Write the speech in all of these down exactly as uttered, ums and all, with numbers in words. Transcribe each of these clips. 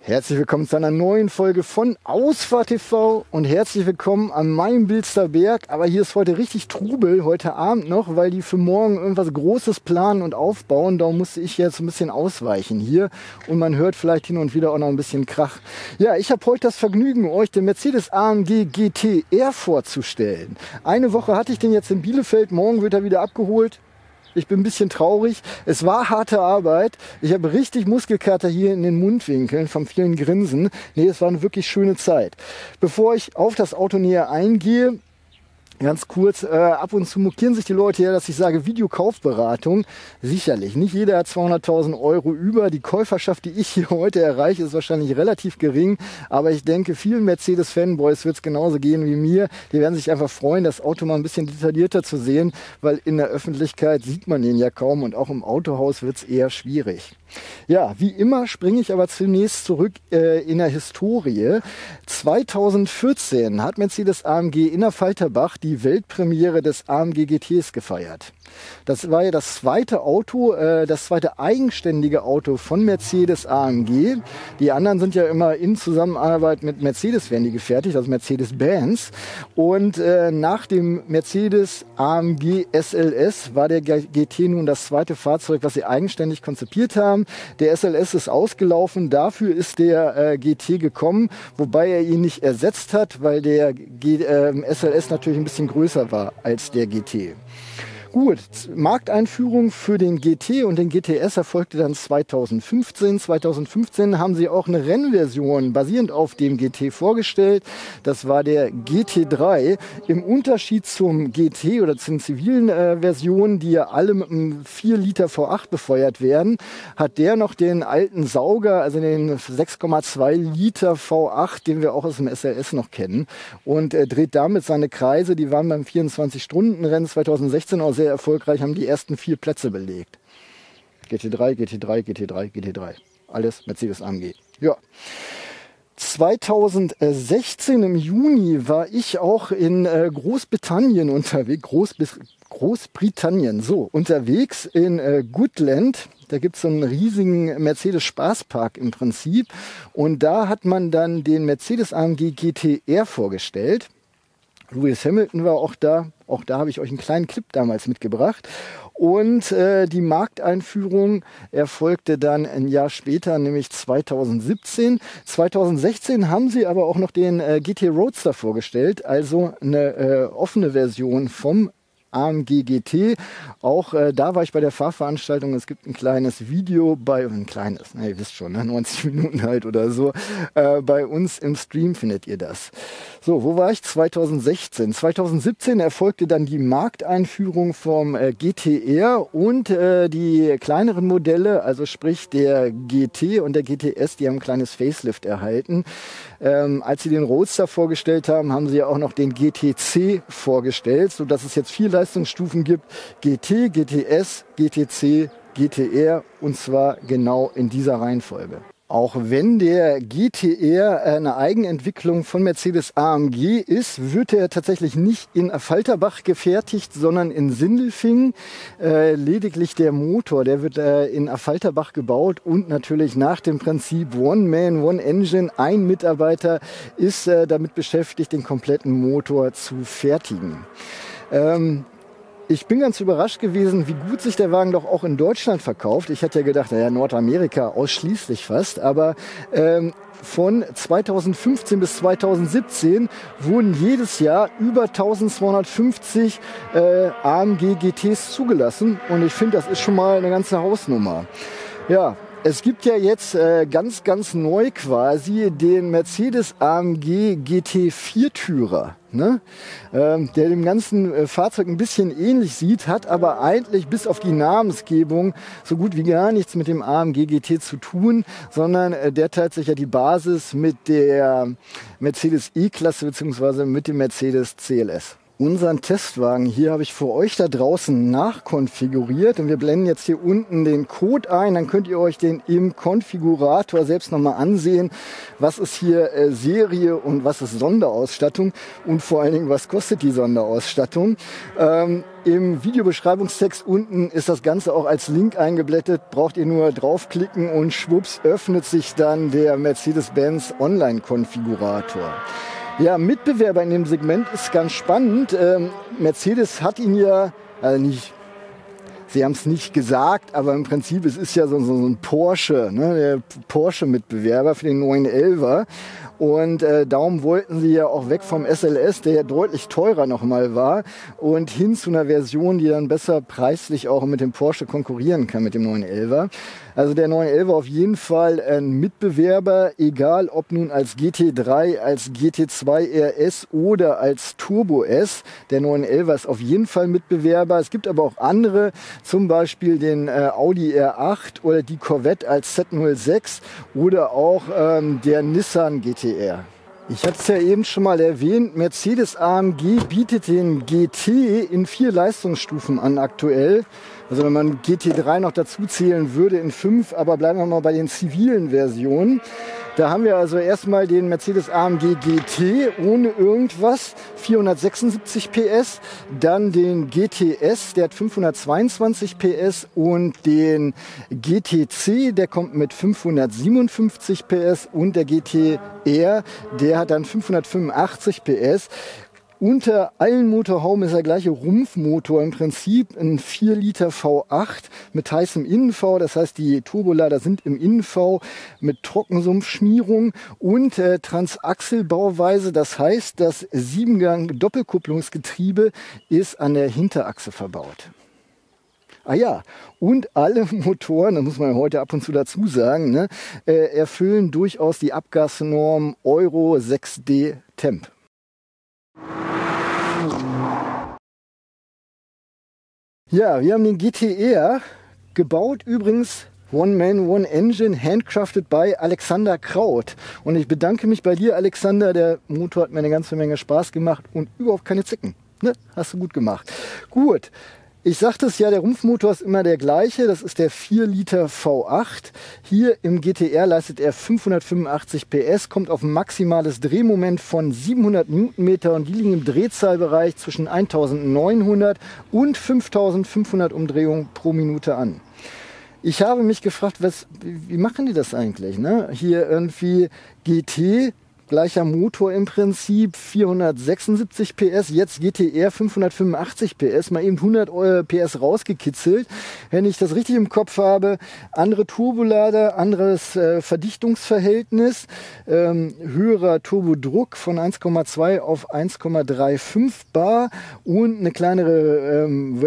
Herzlich willkommen zu einer neuen Folge von Ausfahrt T V und herzlich willkommen an meinem Bilster Berg. Aber hier ist heute richtig Trubel, heute Abend noch, weil die für morgen irgendwas Großes planen und aufbauen. Darum musste ich jetzt ein bisschen ausweichen hier und man hört vielleicht hin und wieder auch noch ein bisschen Krach. Ja, ich habe heute das Vergnügen, euch den Mercedes A M G G T R vorzustellen. Eine Woche hatte ich den jetzt in Bielefeld, morgen wird er wieder abgeholt. Ich bin ein bisschen traurig. Es war harte Arbeit. Ich habe richtig Muskelkater hier in den Mundwinkeln vom vielen Grinsen. Nee, es war eine wirklich schöne Zeit. Bevor ich auf das Auto näher eingehe, ganz kurz, äh, ab und zu mokieren sich die Leute ja, dass ich sage Videokaufberatung. Sicherlich, nicht jeder hat zweihunderttausend Euro über. Die Käuferschaft, die ich hier heute erreiche, ist wahrscheinlich relativ gering. Aber ich denke, vielen Mercedes-Fanboys wird es genauso gehen wie mir. Die werden sich einfach freuen, das Auto mal ein bisschen detaillierter zu sehen, weil in der Öffentlichkeit sieht man den ja kaum und auch im Autohaus wird es eher schwierig. Ja, wie immer springe ich aber zunächst zurück äh, in der Historie. zweitausendvierzehn hat Mercedes A M G Innerfalterbach die Weltpremiere des A M G G Ts gefeiert. Das war ja das zweite Auto, äh, das zweite eigenständige Auto von Mercedes A M G. Die anderen sind ja immer in Zusammenarbeit mit Mercedes werden die gefertigt, also Mercedes-Benz. Und äh, nach dem Mercedes A M G S L S war der G T nun das zweite Fahrzeug, was sie eigenständig konzipiert haben. Der S L S ist ausgelaufen, dafür ist der äh, G T gekommen, wobei er ihn nicht ersetzt hat, weil der G äh, S L S natürlich ein bisschen größer war als der G T. Gut, Markteinführung für den G T und den G T S erfolgte dann zweitausendfünfzehn. zweitausendfünfzehn haben sie auch eine Rennversion basierend auf dem G T vorgestellt. Das war der G T drei. Im Unterschied zum G T oder zu den zivilen äh, Versionen, die ja alle mit einem vier Liter V acht befeuert werden, hat der noch den alten Sauger, also den sechs Komma zwei Liter V acht, den wir auch aus dem S L S noch kennen, und äh, dreht damit seine Kreise. Die waren beim vierundzwanzig-Stunden-Rennen zweitausendsechzehn auch sehr erfolgreich, haben die ersten vier Plätze belegt. G T drei, G T drei, G T drei, G T drei. Alles Mercedes A M G. Ja. zweitausendsechzehn im Juni war ich auch in äh, Großbritannien unterwegs. Groß, Großbritannien, so, unterwegs in äh, Goodland. Da gibt es so einen riesigen Mercedes-Spaßpark im Prinzip. Und da hat man dann den Mercedes A M G G T R vorgestellt. Lewis Hamilton war auch da. Auch da habe ich euch einen kleinen Clip damals mitgebracht. Und äh, die Markteinführung erfolgte dann ein Jahr später, nämlich zweitausendsiebzehn. zweitausendsechzehn haben sie aber auch noch den äh, G T Roadster vorgestellt, also eine äh, offene Version vom A M G G T. Auch äh, da war ich bei der Fahrveranstaltung. Es gibt ein kleines Video bei, ein kleines, na, ihr wisst schon, ne, neunzig Minuten halt oder so. Äh, bei uns im Stream findet ihr das. So, wo war ich? zweitausendsechzehn. zweitausendsiebzehn erfolgte dann die Markteinführung vom äh, G T R und äh, die kleineren Modelle, also sprich der G T und der G T S, die haben ein kleines Facelift erhalten. Ähm, als sie den Roadster vorgestellt haben, haben sie ja auch noch den G T C vorgestellt, sodass es jetzt vier Leistungsstufen gibt. G T, G T S, G T C, G T R und zwar genau in dieser Reihenfolge. Auch wenn der G T R eine Eigenentwicklung von Mercedes A M G ist, wird er tatsächlich nicht in Affalterbach gefertigt, sondern in Sindelfingen. Äh, lediglich der Motor, der wird äh, in Affalterbach gebaut und natürlich nach dem Prinzip One Man, One Engine. Ein Mitarbeiter ist äh, damit beschäftigt, den kompletten Motor zu fertigen. Ähm, Ich bin ganz überrascht gewesen, wie gut sich der Wagen doch auch in Deutschland verkauft. Ich hatte ja gedacht, naja, Nordamerika ausschließlich fast, aber ähm, von zweitausendfünfzehn bis zweitausendsiebzehn wurden jedes Jahr über eintausendzweihundertfünfzig äh, A M G G Ts zugelassen und ich finde, das ist schon mal eine ganze Hausnummer. Ja. Es gibt ja jetzt äh, ganz, ganz neu quasi den Mercedes A M G G T Viertürer, ne? ähm, der dem ganzen äh, Fahrzeug ein bisschen ähnlich sieht, hat aber eigentlich bis auf die Namensgebung so gut wie gar nichts mit dem A M G G T zu tun, sondern äh, der teilt sich ja die Basis mit der Mercedes E-Klasse bzw. mit dem Mercedes C L S. Unseren Testwagen hier habe ich für euch da draußen nachkonfiguriert und wir blenden jetzt hier unten den Code ein, dann könnt ihr euch den im Konfigurator selbst nochmal ansehen, was ist hier äh, Serie und was ist Sonderausstattung und vor allen Dingen, was kostet die Sonderausstattung. Ähm, Im Videobeschreibungstext unten ist das Ganze auch als Link eingeblendet, braucht ihr nur draufklicken und schwupps öffnet sich dann der Mercedes-Benz Online-Konfigurator. Ja, Mitbewerber in dem Segment ist ganz spannend. Ähm, Mercedes hat ihn ja, also nicht, sie haben es nicht gesagt, aber im Prinzip es ist ja so, so, so ein Porsche, ne, der Porsche-Mitbewerber für den neun elfer. Und äh, darum wollten sie ja auch weg vom S L S, der ja deutlich teurer nochmal war, und hin zu einer Version, die dann besser preislich auch mit dem Porsche konkurrieren kann, mit dem neun elfer. Also der neun elfer auf jeden Fall ein Mitbewerber, egal ob nun als G T drei, als G T zwei R S oder als Turbo S. Der neun elfer ist auf jeden Fall Mitbewerber. Es gibt aber auch andere, zum Beispiel den äh, Audi R acht oder die Corvette als Z null sechs oder auch ähm, der Nissan G T R. Ich hatte es ja eben schon mal erwähnt, Mercedes A M G bietet den G T in vier Leistungsstufen an aktuell. Also wenn man G T drei noch dazu zählen würde in fünf, aber bleiben wir mal bei den zivilen Versionen. Da haben wir also erstmal den Mercedes A M G G T ohne irgendwas, vierhundertsechsundsiebzig P S. Dann den G T S, der hat fünfhundertzweiundzwanzig P S. Und den G T C, der kommt mit fünfhundertsiebenundfünfzig P S. Und der G T R, der hat dann fünfhundertfünfundachtzig P S. Unter allen Motorhauben ist der gleiche Rumpfmotor im Prinzip, ein vier Liter V acht mit heißem Innen-V, das heißt die Turbolader sind im Innen-V mit Trockensumpfschmierung und äh, Transaxelbauweise, das heißt das Siebengang-Doppelkupplungsgetriebe ist an der Hinterachse verbaut. Ah ja, und alle Motoren, das muss man heute ab und zu dazu sagen, ne, äh, erfüllen durchaus die Abgasnorm Euro sechs D Temp. Ja, wir haben den G T R gebaut, übrigens One Man, One Engine, handcrafted by Alexander Kraut. Und ich bedanke mich bei dir, Alexander, der Motor hat mir eine ganze Menge Spaß gemacht und überhaupt keine Zicken. Ne? Hast du gut gemacht. Gut. Ich sagte es ja, der Rumpfmotor ist immer der gleiche, das ist der vier Liter V acht. Hier im G T R leistet er fünfhundertfünfundachtzig P S, kommt auf ein maximales Drehmoment von siebenhundert Newtonmeter und die liegen im Drehzahlbereich zwischen eintausendneunhundert und fünftausendfünfhundert Umdrehungen pro Minute an. Ich habe mich gefragt, was, wie machen die das eigentlich? Ne? Hier irgendwie G T, gleicher Motor im Prinzip, vierhundertsechsundsiebzig P S, jetzt G T R fünfhundertfünfundachtzig P S, mal eben hundert P S rausgekitzelt. Wenn ich das richtig im Kopf habe, andere Turbolader, anderes äh, Verdichtungsverhältnis, ähm, höherer Turbodruck von eins Komma zwei auf eins Komma fünfunddreißig Bar und eine kleinere ähm,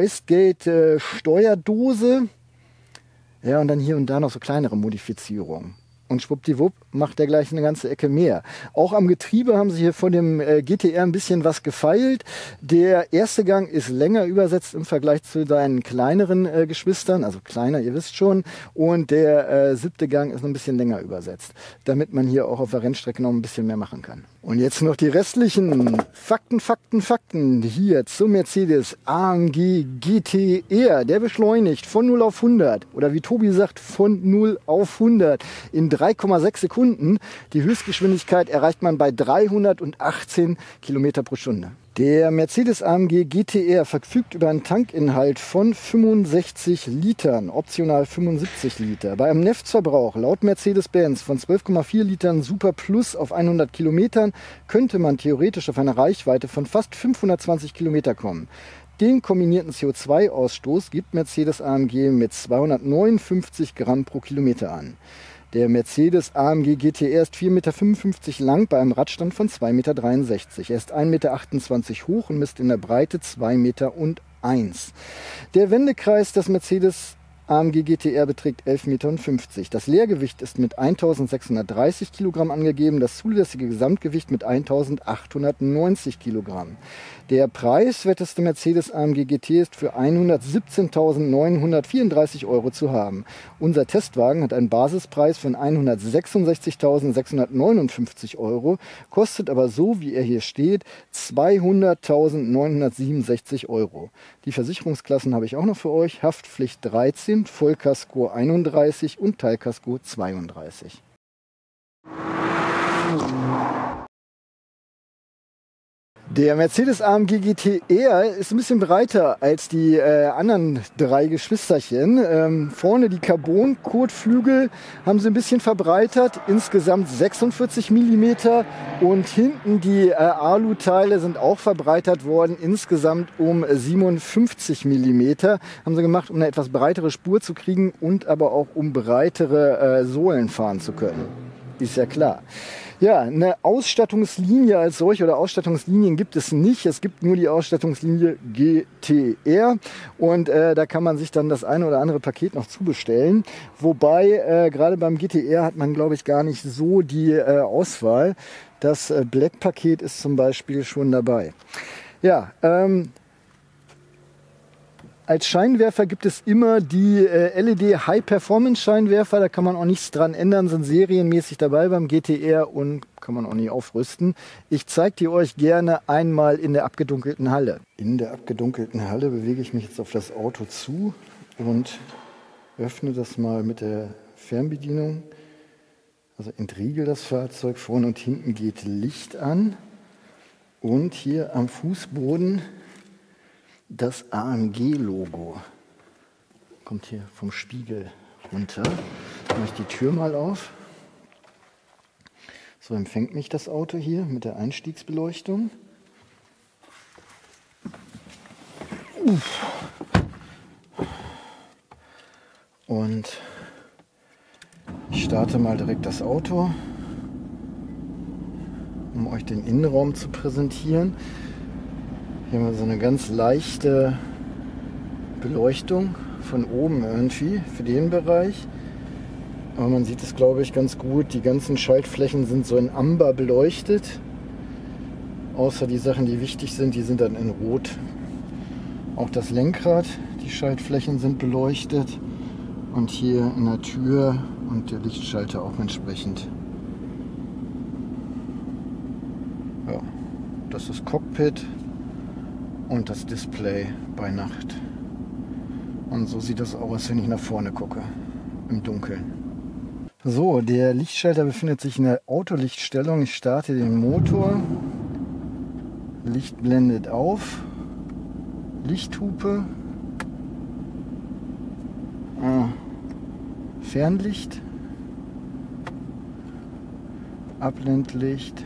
Wastegate-Steuerdose. Äh, ja, und dann hier und da noch so kleinere Modifizierungen. Und schwuppdiwupp macht der gleich eine ganze Ecke mehr. Auch am Getriebe haben sie hier von dem äh, G T R ein bisschen was gefeilt. Der erste Gang ist länger übersetzt im Vergleich zu seinen kleineren äh, Geschwistern, also kleiner, ihr wisst schon. Und der äh, siebte Gang ist noch ein bisschen länger übersetzt, damit man hier auch auf der Rennstrecke noch ein bisschen mehr machen kann. Und jetzt noch die restlichen Fakten, Fakten, Fakten hier zum Mercedes A M G G T R. Der beschleunigt von null auf hundert oder wie Tobi sagt, von null auf hundert in drei Komma sechs Sekunden. Die Höchstgeschwindigkeit erreicht man bei dreihundertachtzehn Kilometer pro Stunde. Der Mercedes A M G G T R verfügt über einen Tankinhalt von fünfundsechzig Litern, optional fünfundsiebzig Liter. Bei einem Neftverbrauch laut Mercedes-Benz von zwölf Komma vier Litern Super Plus auf hundert Kilometern könnte man theoretisch auf eine Reichweite von fast fünfhundertzwanzig Kilometer kommen. Den kombinierten C O zwei Ausstoß gibt Mercedes A M G mit zweihundertneunundfünfzig Gramm pro Kilometer an. Der Mercedes A M G G T R ist vier Komma fünfundfünfzig Meter lang bei einem Radstand von zwei Komma dreiundsechzig Meter. Er ist ein Komma achtundzwanzig Meter hoch und misst in der Breite zwei Komma eins Meter. Der Wendekreis des Mercedes A M G G T R beträgt elf Komma fünfzig Meter. Das Leergewicht ist mit eintausendsechshundertdreißig Kilogramm angegeben, das zulässige Gesamtgewicht mit eintausendachthundertneunzig Kilogramm. Der preiswerteste Mercedes A M G G T ist für hundertsiebzehntausendneunhundertvierunddreißig Euro zu haben. Unser Testwagen hat einen Basispreis von hundertsechsundsechzigtausendsechshundertneunundfünfzig Euro, kostet aber so, wie er hier steht, zweihunderttausendneunhundertsiebenundsechzig Euro. Die Versicherungsklassen habe ich auch noch für euch. Haftpflicht dreizehn, Vollkasko einunddreißig und Teilkasko zweiunddreißig. Der Mercedes A M G G T R ist ein bisschen breiter als die äh, anderen drei Geschwisterchen. Ähm, vorne die Carbon-Kotflügel haben sie ein bisschen verbreitert, insgesamt sechsundvierzig Millimeter. Und hinten die äh, Alu-Teile sind auch verbreitert worden, insgesamt um siebenundfünfzig Millimeter. Haben sie gemacht, um eine etwas breitere Spur zu kriegen und aber auch um breitere äh, Sohlen fahren zu können. Ist ja klar. Ja, eine Ausstattungslinie als solche oder Ausstattungslinien gibt es nicht. Es gibt nur die Ausstattungslinie G T R und äh, da kann man sich dann das eine oder andere Paket noch zubestellen. Wobei äh, gerade beim G T R hat man, glaube ich, gar nicht so die äh, Auswahl. Das äh, Black-Paket ist zum Beispiel schon dabei. Ja, ähm, als Scheinwerfer gibt es immer die äh, L E D High-Performance-Scheinwerfer. Da kann man auch nichts dran ändern, sind serienmäßig dabei beim G T R und kann man auch nicht aufrüsten. Ich zeige die euch gerne einmal in der abgedunkelten Halle. In der abgedunkelten Halle bewege ich mich jetzt auf das Auto zu und öffne das mal mit der Fernbedienung. Also entriegel das Fahrzeug, vorne und hinten geht Licht an und hier am Fußboden das A M G-Logo. Kommt hier vom Spiegel runter. Mache ich die Tür mal auf. So empfängt mich das Auto hier mit der Einstiegsbeleuchtung. Uff. Und ich starte mal direkt das Auto, um euch den Innenraum zu präsentieren. Hier haben wir so eine ganz leichte Beleuchtung von oben irgendwie für den Bereich. Aber man sieht es, glaube ich, ganz gut. Die ganzen Schaltflächen sind so in Amber beleuchtet. Außer die Sachen, die wichtig sind, die sind dann in Rot. Auch das Lenkrad, die Schaltflächen sind beleuchtet. Und hier in der Tür und der Lichtschalter auch entsprechend. Ja, das ist Cockpit. Und das Display bei Nacht. Und so sieht das aus, wenn ich nach vorne gucke, im Dunkeln. So, der Lichtschalter befindet sich in der Autolichtstellung. Ich starte den Motor. Licht blendet auf. Lichthupe. Ah, Fernlicht. Abblendlicht.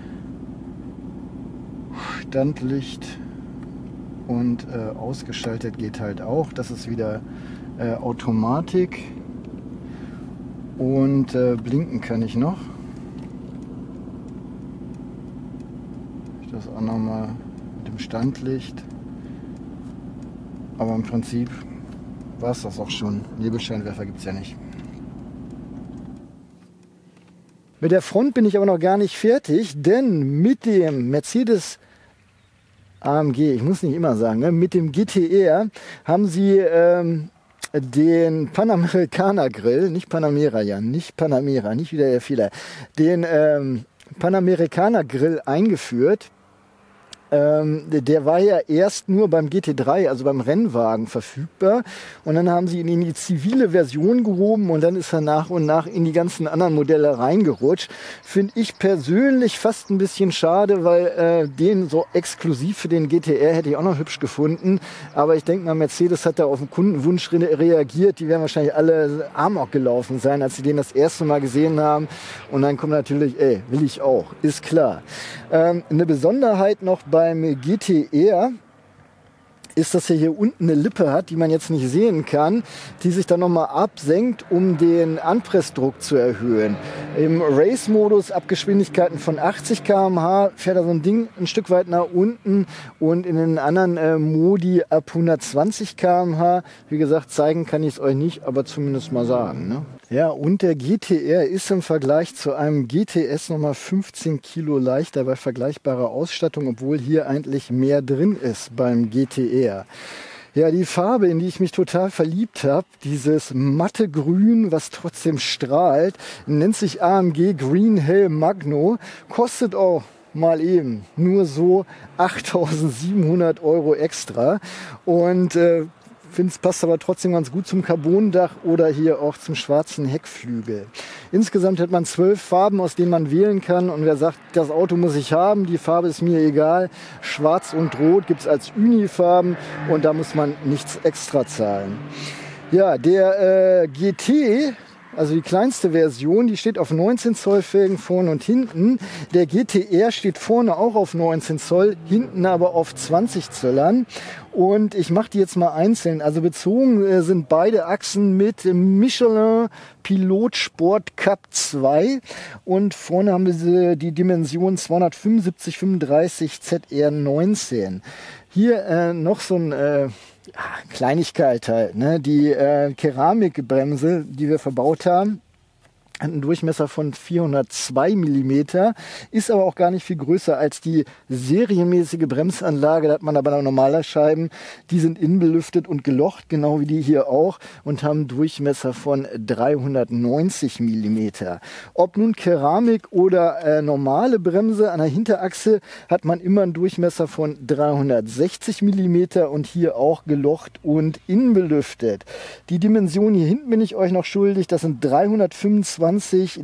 Standlicht. Und äh, ausgeschaltet geht halt auch. Das ist wieder äh, Automatik. Und äh, blinken kann ich noch. Das auch nochmal mit dem Standlicht. Aber im Prinzip war es das auch schon. Nebelscheinwerfer gibt es ja nicht. Mit der Front bin ich aber noch gar nicht fertig, denn mit dem Mercedes A M G, ich muss nicht immer sagen, ne? Mit dem G T R haben sie ähm, den Panamericana Grill, nicht Panamera, ja, nicht Panamera, nicht wieder der Fehler, den ähm, Panamericana Grill eingeführt. Ähm, der war ja erst nur beim G T drei, also beim Rennwagen, verfügbar. Und dann haben sie ihn in die zivile Version gehoben und dann ist er nach und nach in die ganzen anderen Modelle reingerutscht. Finde ich persönlich fast ein bisschen schade, weil äh, den so exklusiv für den G T R hätte ich auch noch hübsch gefunden. Aber ich denke mal, Mercedes hat da auf den Kundenwunsch re reagiert. Die werden wahrscheinlich alle amok gelaufen sein, als sie den das erste Mal gesehen haben. Und dann kommt natürlich, ey, will ich auch, ist klar. Ähm, eine Besonderheit noch beim G T R ist, dass er hier unten eine Lippe hat, die man jetzt nicht sehen kann, die sich dann nochmal absenkt, um den Anpressdruck zu erhöhen. Im Race-Modus ab Geschwindigkeiten von achtzig Kilometer pro Stunde fährt er so ein Ding ein Stück weit nach unten und in den anderen äh, Modi ab hundertzwanzig Kilometer pro Stunde. Wie gesagt, zeigen kann ich es euch nicht, aber zumindest mal sagen. Ne? Ja, und der G T R ist im Vergleich zu einem G T S nochmal fünfzehn Kilo leichter bei vergleichbarer Ausstattung, obwohl hier eigentlich mehr drin ist beim G T R. Ja, die Farbe, in die ich mich total verliebt habe, dieses matte Grün, was trotzdem strahlt, nennt sich A M G Green Hell Magno, kostet auch mal eben nur so achttausendsiebenhundert Euro extra und äh, finde, es passt aber trotzdem ganz gut zum Carbondach oder hier auch zum schwarzen Heckflügel. Insgesamt hat man zwölf Farben, aus denen man wählen kann. Und wer sagt, das Auto muss ich haben, die Farbe ist mir egal. Schwarz und Rot gibt es als Unifarben und da muss man nichts extra zahlen. Ja, der äh, G T, also die kleinste Version, die steht auf neunzehn Zoll Felgen vorne und hinten. Der G T R steht vorne auch auf neunzehn Zoll, hinten aber auf zwanzig Zöllern. Und ich mache die jetzt mal einzeln. Also bezogen äh, sind beide Achsen mit Michelin Pilot Sport Cup zwei. Und vorne haben wir die Dimension zweihundertfünfundsiebzig fünfunddreißig Z R neunzehn. Hier äh, noch so ein... Äh, Ja, Kleinigkeit halt, ne? Die äh, Keramikbremse, die wir verbaut haben, hat einen Durchmesser von vierhundertzwei Millimeter, ist aber auch gar nicht viel größer als die serienmäßige Bremsanlage. Da hat man aber noch normale Scheiben, die sind innenbelüftet und gelocht, genau wie die hier auch, und haben einen Durchmesser von dreihundertneunzig Millimeter. Ob nun Keramik oder äh, normale Bremse an der Hinterachse, hat man immer einen Durchmesser von dreihundertsechzig Millimeter und hier auch gelocht und innenbelüftet. Die Dimension hier hinten bin ich euch noch schuldig, das sind dreihundertfünfundzwanzig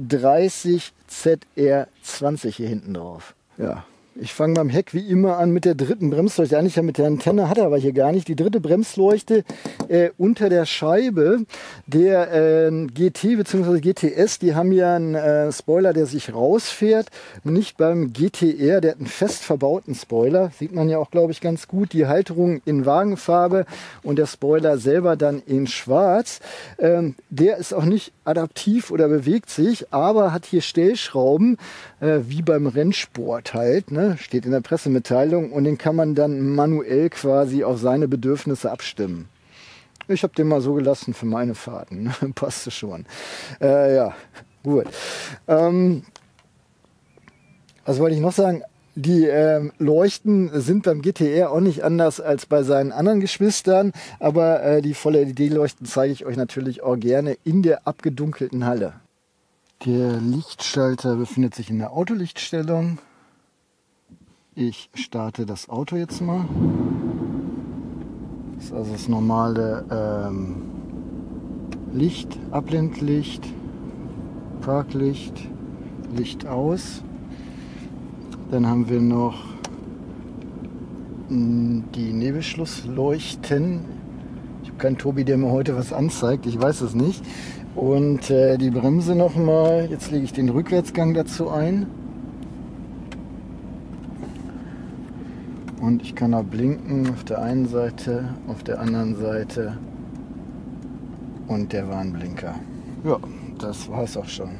dreißig Z R zwanzig hier hinten drauf. Ja. Ich fange beim Heck wie immer an mit der dritten Bremsleuchte. Eigentlich ja mit der Antenne, hat er aber hier gar nicht. Die dritte Bremsleuchte äh, unter der Scheibe. Der äh, G T bzw. G T S, die haben ja einen äh, Spoiler, der sich rausfährt. Nicht beim G T R, der hat einen fest verbauten Spoiler. Sieht man ja auch, glaube ich, ganz gut. Die Halterung in Wagenfarbe und der Spoiler selber dann in schwarz. Ähm, der ist auch nicht adaptiv oder bewegt sich, aber hat hier Stellschrauben, äh, wie beim Rennsport halt, ne? Steht in der Pressemitteilung, und den kann man dann manuell quasi auf seine Bedürfnisse abstimmen. Ich habe den mal so gelassen für meine Fahrten. Passte schon. Äh, ja, gut. Ähm, was wollte ich noch sagen? Die äh, Leuchten sind beim G T R auch nicht anders als bei seinen anderen Geschwistern, aber äh, die volle L E D-Leuchten zeige ich euch natürlich auch gerne in der abgedunkelten Halle. Der Lichtschalter befindet sich in der Autolichtstellung. Ich starte das Auto jetzt mal. Das ist also das normale ähm, Licht, Abblendlicht, Parklicht, Licht aus. Dann haben wir noch mh, die Nebelschlussleuchten. Ich habe keinen Tobi, der mir heute was anzeigt, ich weiß es nicht. Und äh, die Bremse nochmal. Jetzt lege ich den Rückwärtsgang dazu ein. Und ich kann auch blinken auf der einen Seite, auf der anderen Seite und der Warnblinker. Ja, das war's auch schon.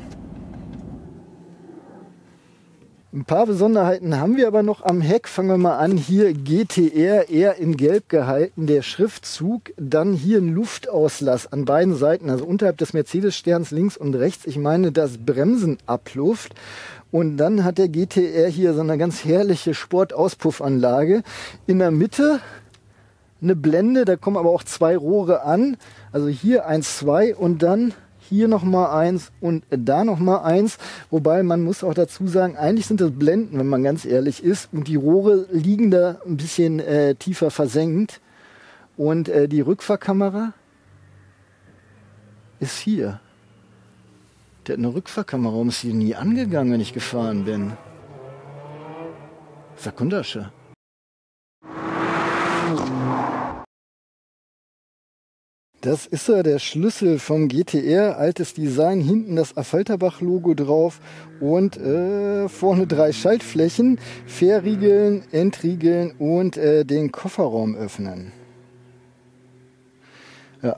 Ein paar Besonderheiten haben wir aber noch am Heck. Fangen wir mal an. Hier G T R, eher in Gelb gehalten, der Schriftzug. Dann hier ein Luftauslass an beiden Seiten, also unterhalb des Mercedes-Sterns links und rechts. Ich meine, das Bremsenabluft. Und dann hat der G T R hier so eine ganz herrliche Sportauspuffanlage. In der Mitte eine Blende, da kommen aber auch zwei Rohre an. Also hier eins, zwei und dann hier nochmal eins und da nochmal eins. Wobei man muss auch dazu sagen, eigentlich sind das Blenden, wenn man ganz ehrlich ist. Und die Rohre liegen da ein bisschen äh, tiefer versenkt. Und äh, die Rückfahrkamera ist hier. Der hat eine Rückfahrkamera, warum ist die nie angegangen, wenn ich gefahren bin? Sekundasche. Das ist ja der Schlüssel vom G T R, altes Design, hinten das Affalterbach-Logo drauf und äh, vorne drei Schaltflächen, Verriegeln, Entriegeln und äh, den Kofferraum öffnen. Ja.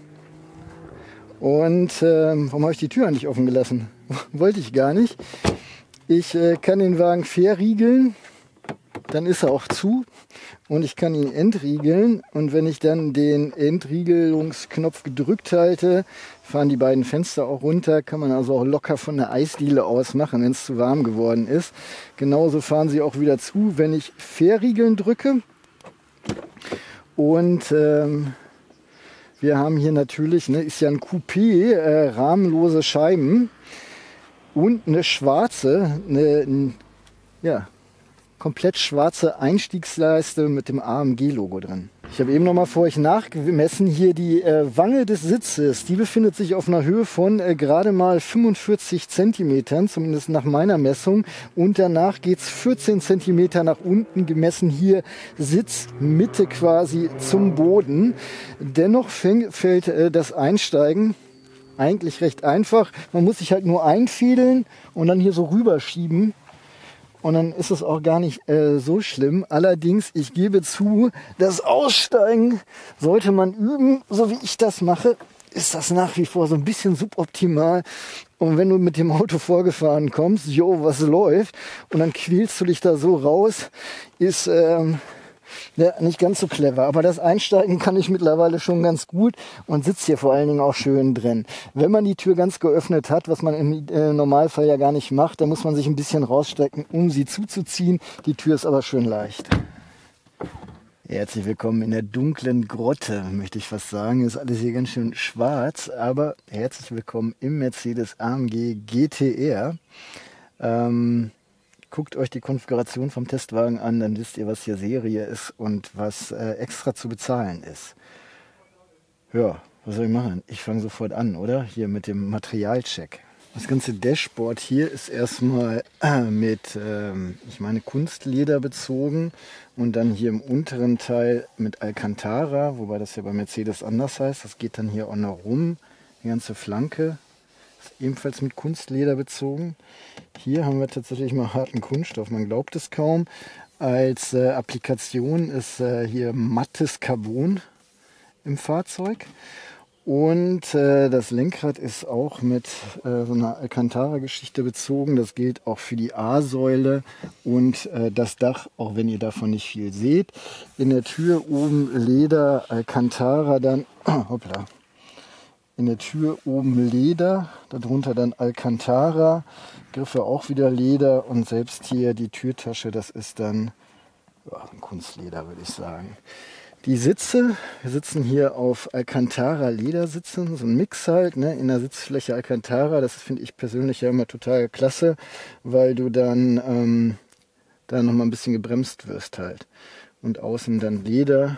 Und äh, warum habe ich die Tür eigentlich offen gelassen? Wollte ich gar nicht. Ich äh, kann den Wagen verriegeln, dann ist er auch zu. Und ich kann ihn entriegeln und wenn ich dann den Entriegelungsknopf gedrückt halte, fahren die beiden Fenster auch runter, kann man also auch locker von der Eisdiele aus machen, wenn es zu warm geworden ist. Genauso fahren sie auch wieder zu, wenn ich Verriegeln drücke. Und ähm, wir haben hier natürlich, ne, ist ja ein Coupé, äh, rahmenlose Scheiben und eine schwarze, eine, ein, ja, komplett schwarze Einstiegsleiste mit dem A M G-Logo drin. Ich habe eben noch mal vor euch nachgemessen, hier die äh, Wange des Sitzes, die befindet sich auf einer Höhe von äh, gerade mal fünfundvierzig Zentimetern, zumindest nach meiner Messung. Und danach geht es vierzehn Zentimeter nach unten, gemessen hier Sitzmitte quasi zum Boden. Dennoch fäng, fällt äh, das Einsteigen eigentlich recht einfach. Man muss sich halt nur einfädeln und dann hier so rüberschieben. Und dann ist es auch gar nicht äh, so schlimm. Allerdings, ich gebe zu, das Aussteigen sollte man üben, so wie ich das mache, ist das nach wie vor so ein bisschen suboptimal. Und wenn du mit dem Auto vorgefahren kommst, jo, was läuft, und dann quälst du dich da so raus, ist ähm, ja, nicht ganz so clever. Aber das Einsteigen kann ich mittlerweile schon ganz gut und sitzt hier vor allen Dingen auch schön drin. Wenn man die Tür ganz geöffnet hat, was man im äh, Normalfall ja gar nicht macht, dann muss man sich ein bisschen rausstrecken, um sie zuzuziehen. Die Tür ist aber schön leicht. Herzlich willkommen in der dunklen Grotte, möchte ich fast sagen. Ist alles hier ganz schön schwarz, aber herzlich willkommen im Mercedes A M G G T R. Ähm, Guckt euch die Konfiguration vom Testwagen an, dann wisst ihr, was hier Serie ist und was äh, extra zu bezahlen ist. Ja, was soll ich machen? Ich fange sofort an, oder? Hier mit dem Materialcheck. Das ganze Dashboard hier ist erstmal äh, mit, ähm, ich meine, Kunstleder bezogen und dann hier im unteren Teil mit Alcantara, wobei das ja bei Mercedes anders heißt. Das geht dann hier auch noch rum, die ganze Flanke. Ist ebenfalls mit Kunstleder bezogen. Hier haben wir tatsächlich mal harten Kunststoff, man glaubt es kaum. Als äh, Applikation ist äh, hier mattes Carbon im Fahrzeug. Und äh, das Lenkrad ist auch mit äh, so einer Alcantara-Geschichte bezogen. Das gilt auch für die A-Säule und äh, das Dach, auch wenn ihr davon nicht viel seht. In der Tür oben Leder, Alcantara, dann, hoppla. In der Tür oben Leder, darunter dann Alcantara, Griffe auch wieder Leder und selbst hier die Türtasche, das ist dann ja, ein Kunstleder, würde ich sagen. Die Sitze, wir sitzen hier auf Alcantara Ledersitzen, so ein Mix halt, ne, in der Sitzfläche Alcantara, das finde ich persönlich ja immer total klasse, weil du dann ähm, da nochmal ein bisschen gebremst wirst halt. Und außen dann Leder.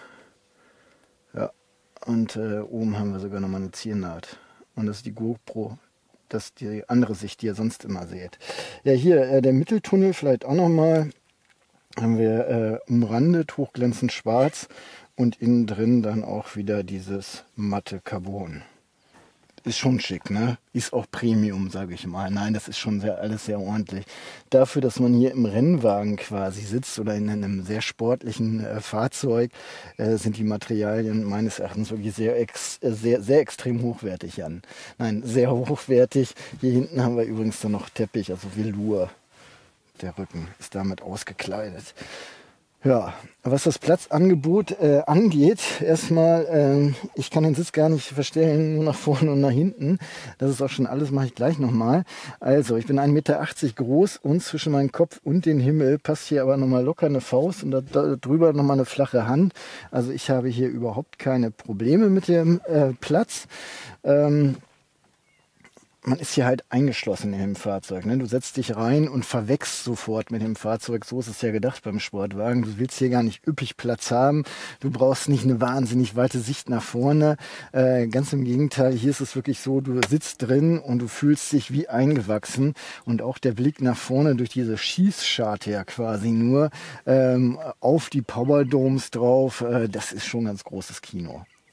Und äh, oben haben wir sogar nochmal eine Ziernaht. Und das ist die GoPro. Das ist die andere Sicht, die ihr sonst immer seht. Ja, hier äh, der Mitteltunnel vielleicht auch nochmal. Haben wir äh, umrandet, hochglänzend schwarz. Und innen drin dann auch wieder dieses matte Carbon. Ist schon schick, ne? Ist auch Premium, sage ich mal. Nein, das ist schon sehr, alles sehr ordentlich. Dafür, dass man hier im Rennwagen quasi sitzt oder in einem sehr sportlichen äh, Fahrzeug, äh, sind die Materialien meines Erachtens wirklich sehr, ex, äh, sehr, sehr extrem hochwertig an. Nein, sehr hochwertig. Hier hinten haben wir übrigens dann noch Teppich, also Velour. Der Rücken ist damit ausgekleidet. Ja, was das Platzangebot äh, angeht, erstmal, äh, ich kann den Sitz gar nicht verstellen, nur nach vorne und nach hinten. Das ist auch schon alles, mache ich gleich nochmal. Also, ich bin ein Meter achtzig groß und zwischen meinem Kopf und den Himmel passt hier aber nochmal locker eine Faust und da, da drüber nochmal eine flache Hand. Also ich habe hier überhaupt keine Probleme mit dem äh, Platz. Ähm, Man ist hier halt eingeschlossen in dem Fahrzeug. Ne? Du setzt dich rein und verwächst sofort mit dem Fahrzeug. So ist es ja gedacht beim Sportwagen. Du willst hier gar nicht üppig Platz haben. Du brauchst nicht eine wahnsinnig weite Sicht nach vorne. Äh, ganz im Gegenteil, hier ist es wirklich so, du sitzt drin und du fühlst dich wie eingewachsen. Und auch der Blick nach vorne durch diese Schießscharte ja quasi nur ähm, auf die Powerdomes drauf, äh, das ist schon ganz großes Kino.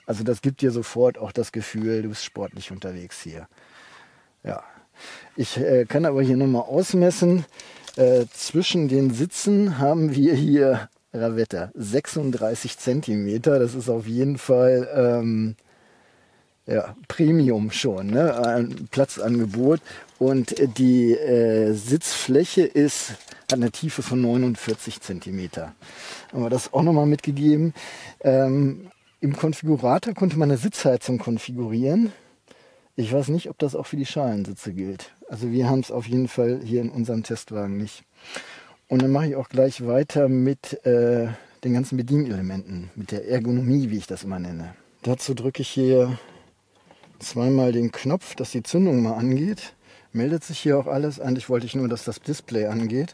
Also das gibt dir sofort auch das Gefühl, du bist sportlich unterwegs hier. Ja, ich äh, kann aber hier nochmal ausmessen. Äh, zwischen den Sitzen haben wir hier Ravetter sechsunddreißig Zentimeter. Das ist auf jeden Fall ähm, ja, Premium schon, ne? Ein Platzangebot. Und die äh, Sitzfläche ist, hat eine Tiefe von neunundvierzig Zentimeter. Haben wir das auch nochmal mitgegeben. Ähm, Im Konfigurator konnte man eine Sitzheizung konfigurieren. Ich weiß nicht, ob das auch für die Schalensitze gilt. Also wir haben es auf jeden Fall hier in unserem Testwagen nicht. Und dann mache ich auch gleich weiter mit äh, den ganzen Bedienelementen, mit der Ergonomie, wie ich das immer nenne. Dazu drücke ich hier zweimal den Knopf, dass die Zündung mal angeht. Meldet sich hier auch alles. Eigentlich wollte ich nur, dass das Display angeht.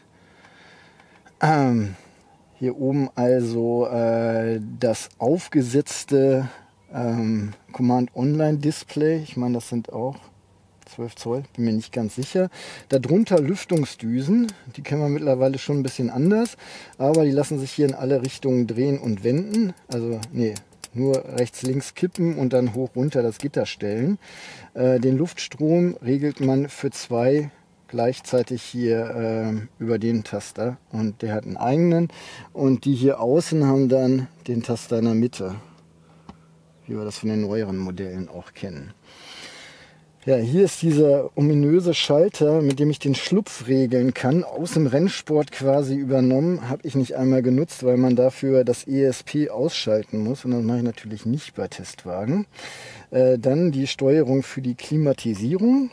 Ähm, hier oben also äh, das aufgesetzte ähm, Command-Online-Display. Ich meine, das sind auch zwölf Zoll, bin mir nicht ganz sicher. Darunter Lüftungsdüsen, die kennen wir mittlerweile schon ein bisschen anders, aber die lassen sich hier in alle Richtungen drehen und wenden. Also, nee, nur rechts, links kippen und dann hoch, runter das Gitter stellen. Äh, den Luftstrom regelt man für zwei gleichzeitig hier äh, über den Taster und der hat einen eigenen und die hier außen haben dann den Taster in der Mitte, wie wir das von den neueren Modellen auch kennen. Ja, hier ist dieser ominöse Schalter, mit dem ich den Schlupf regeln kann, aus dem Rennsport quasi übernommen. Habe ich nicht einmal genutzt, weil man dafür das E S P ausschalten muss. Und das mache ich natürlich nicht bei Testwagen. Äh, dann die Steuerung für die Klimatisierung.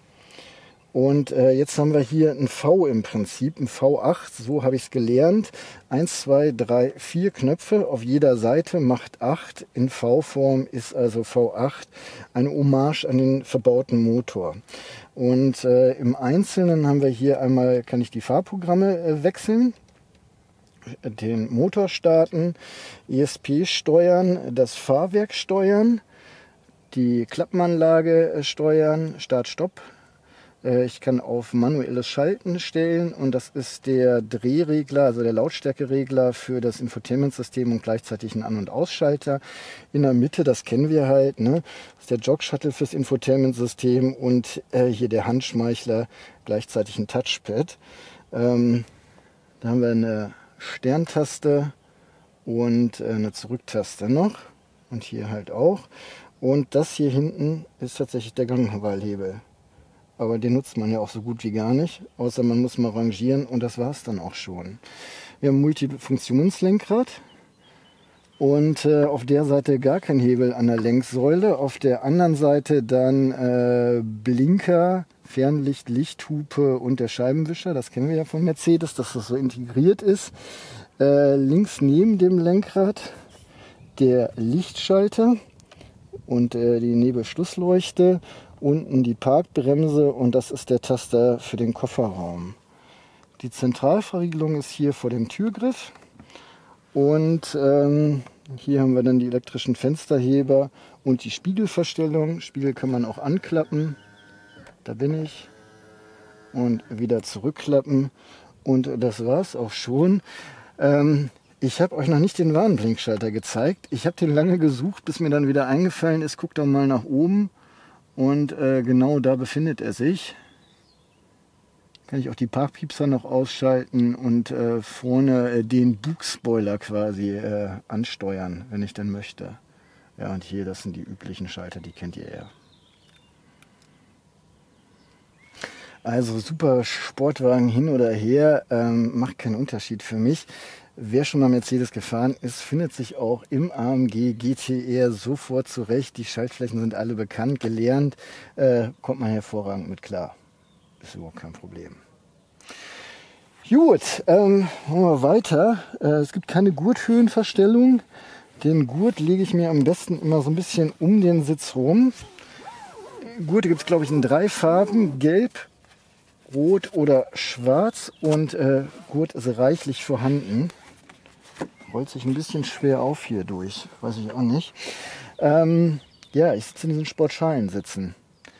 Und äh, jetzt haben wir hier ein V im Prinzip, ein V acht, so habe ich es gelernt. eins, zwei, drei, vier Knöpfe auf jeder Seite macht acht. In V-Form ist also V acht eine Hommage an den verbauten Motor. Und äh, im Einzelnen haben wir hier einmal, kann ich die Fahrprogramme äh, wechseln, den Motor starten, E S P steuern, das Fahrwerk steuern, die Klappenanlage äh, steuern, Start-Stopp. Ich kann auf manuelles Schalten stellen und das ist der Drehregler, also der Lautstärkeregler für das Infotainment-System und gleichzeitig ein An- und Ausschalter. In der Mitte, das kennen wir halt, ne? Das ist der Jog-Shuttle fürs Infotainment-System und äh, hier der Handschmeichler, gleichzeitig ein Touchpad. Ähm, da haben wir eine Sterntaste und äh, eine Zurücktaste noch und hier halt auch. Und das hier hinten ist tatsächlich der Gangwahlhebel. Aber den nutzt man ja auch so gut wie gar nicht, außer man muss mal rangieren und das war es dann auch schon. Wir haben ein Multifunktionslenkrad und äh, auf der Seite gar kein Hebel an der Lenksäule, auf der anderen Seite dann äh, Blinker, Fernlicht, Lichthupe und der Scheibenwischer, das kennen wir ja von Mercedes, dass das so integriert ist. Äh, links neben dem Lenkrad der Lichtschalter und äh, die Nebelschlussleuchte. Unten die Parkbremse und das ist der Taster für den Kofferraum. Die Zentralverriegelung ist hier vor dem Türgriff und ähm, hier haben wir dann die elektrischen Fensterheber und die Spiegelverstellung. Spiegel kann man auch anklappen, da bin ich, und wieder zurückklappen und das war's auch schon. Ähm, ich habe euch noch nicht den Warnblinkschalter gezeigt. Ich habe den lange gesucht, bis mir dann wieder eingefallen ist, guckt doch mal nach oben. Und äh, genau da befindet er sich. Kann ich auch die Parkpiepser noch ausschalten und äh, vorne äh, den Bugspoiler quasi äh, ansteuern, wenn ich denn möchte. Ja, und hier, das sind die üblichen Schalter, die kennt ihr ja. Also super Sportwagen hin oder her, ähm, macht keinen Unterschied für mich. Wer schon mal Mercedes gefahren ist, findet sich auch im A M G G T R sofort zurecht. Die Schaltflächen sind alle bekannt, gelernt, äh, kommt man hervorragend mit klar. Ist überhaupt kein Problem. Gut, ähm, machen wir weiter. Äh, es gibt keine Gurthöhenverstellung. Den Gurt lege ich mir am besten immer so ein bisschen um den Sitz rum. Gurte gibt es, glaube ich, in drei Farben: Gelb, Rot oder Schwarz, und äh, Gurt ist reichlich vorhanden. Rollt sich ein bisschen schwer auf hier durch, weiß ich auch nicht. Ähm, ja, ich sitze in diesen Sportschalensitzen.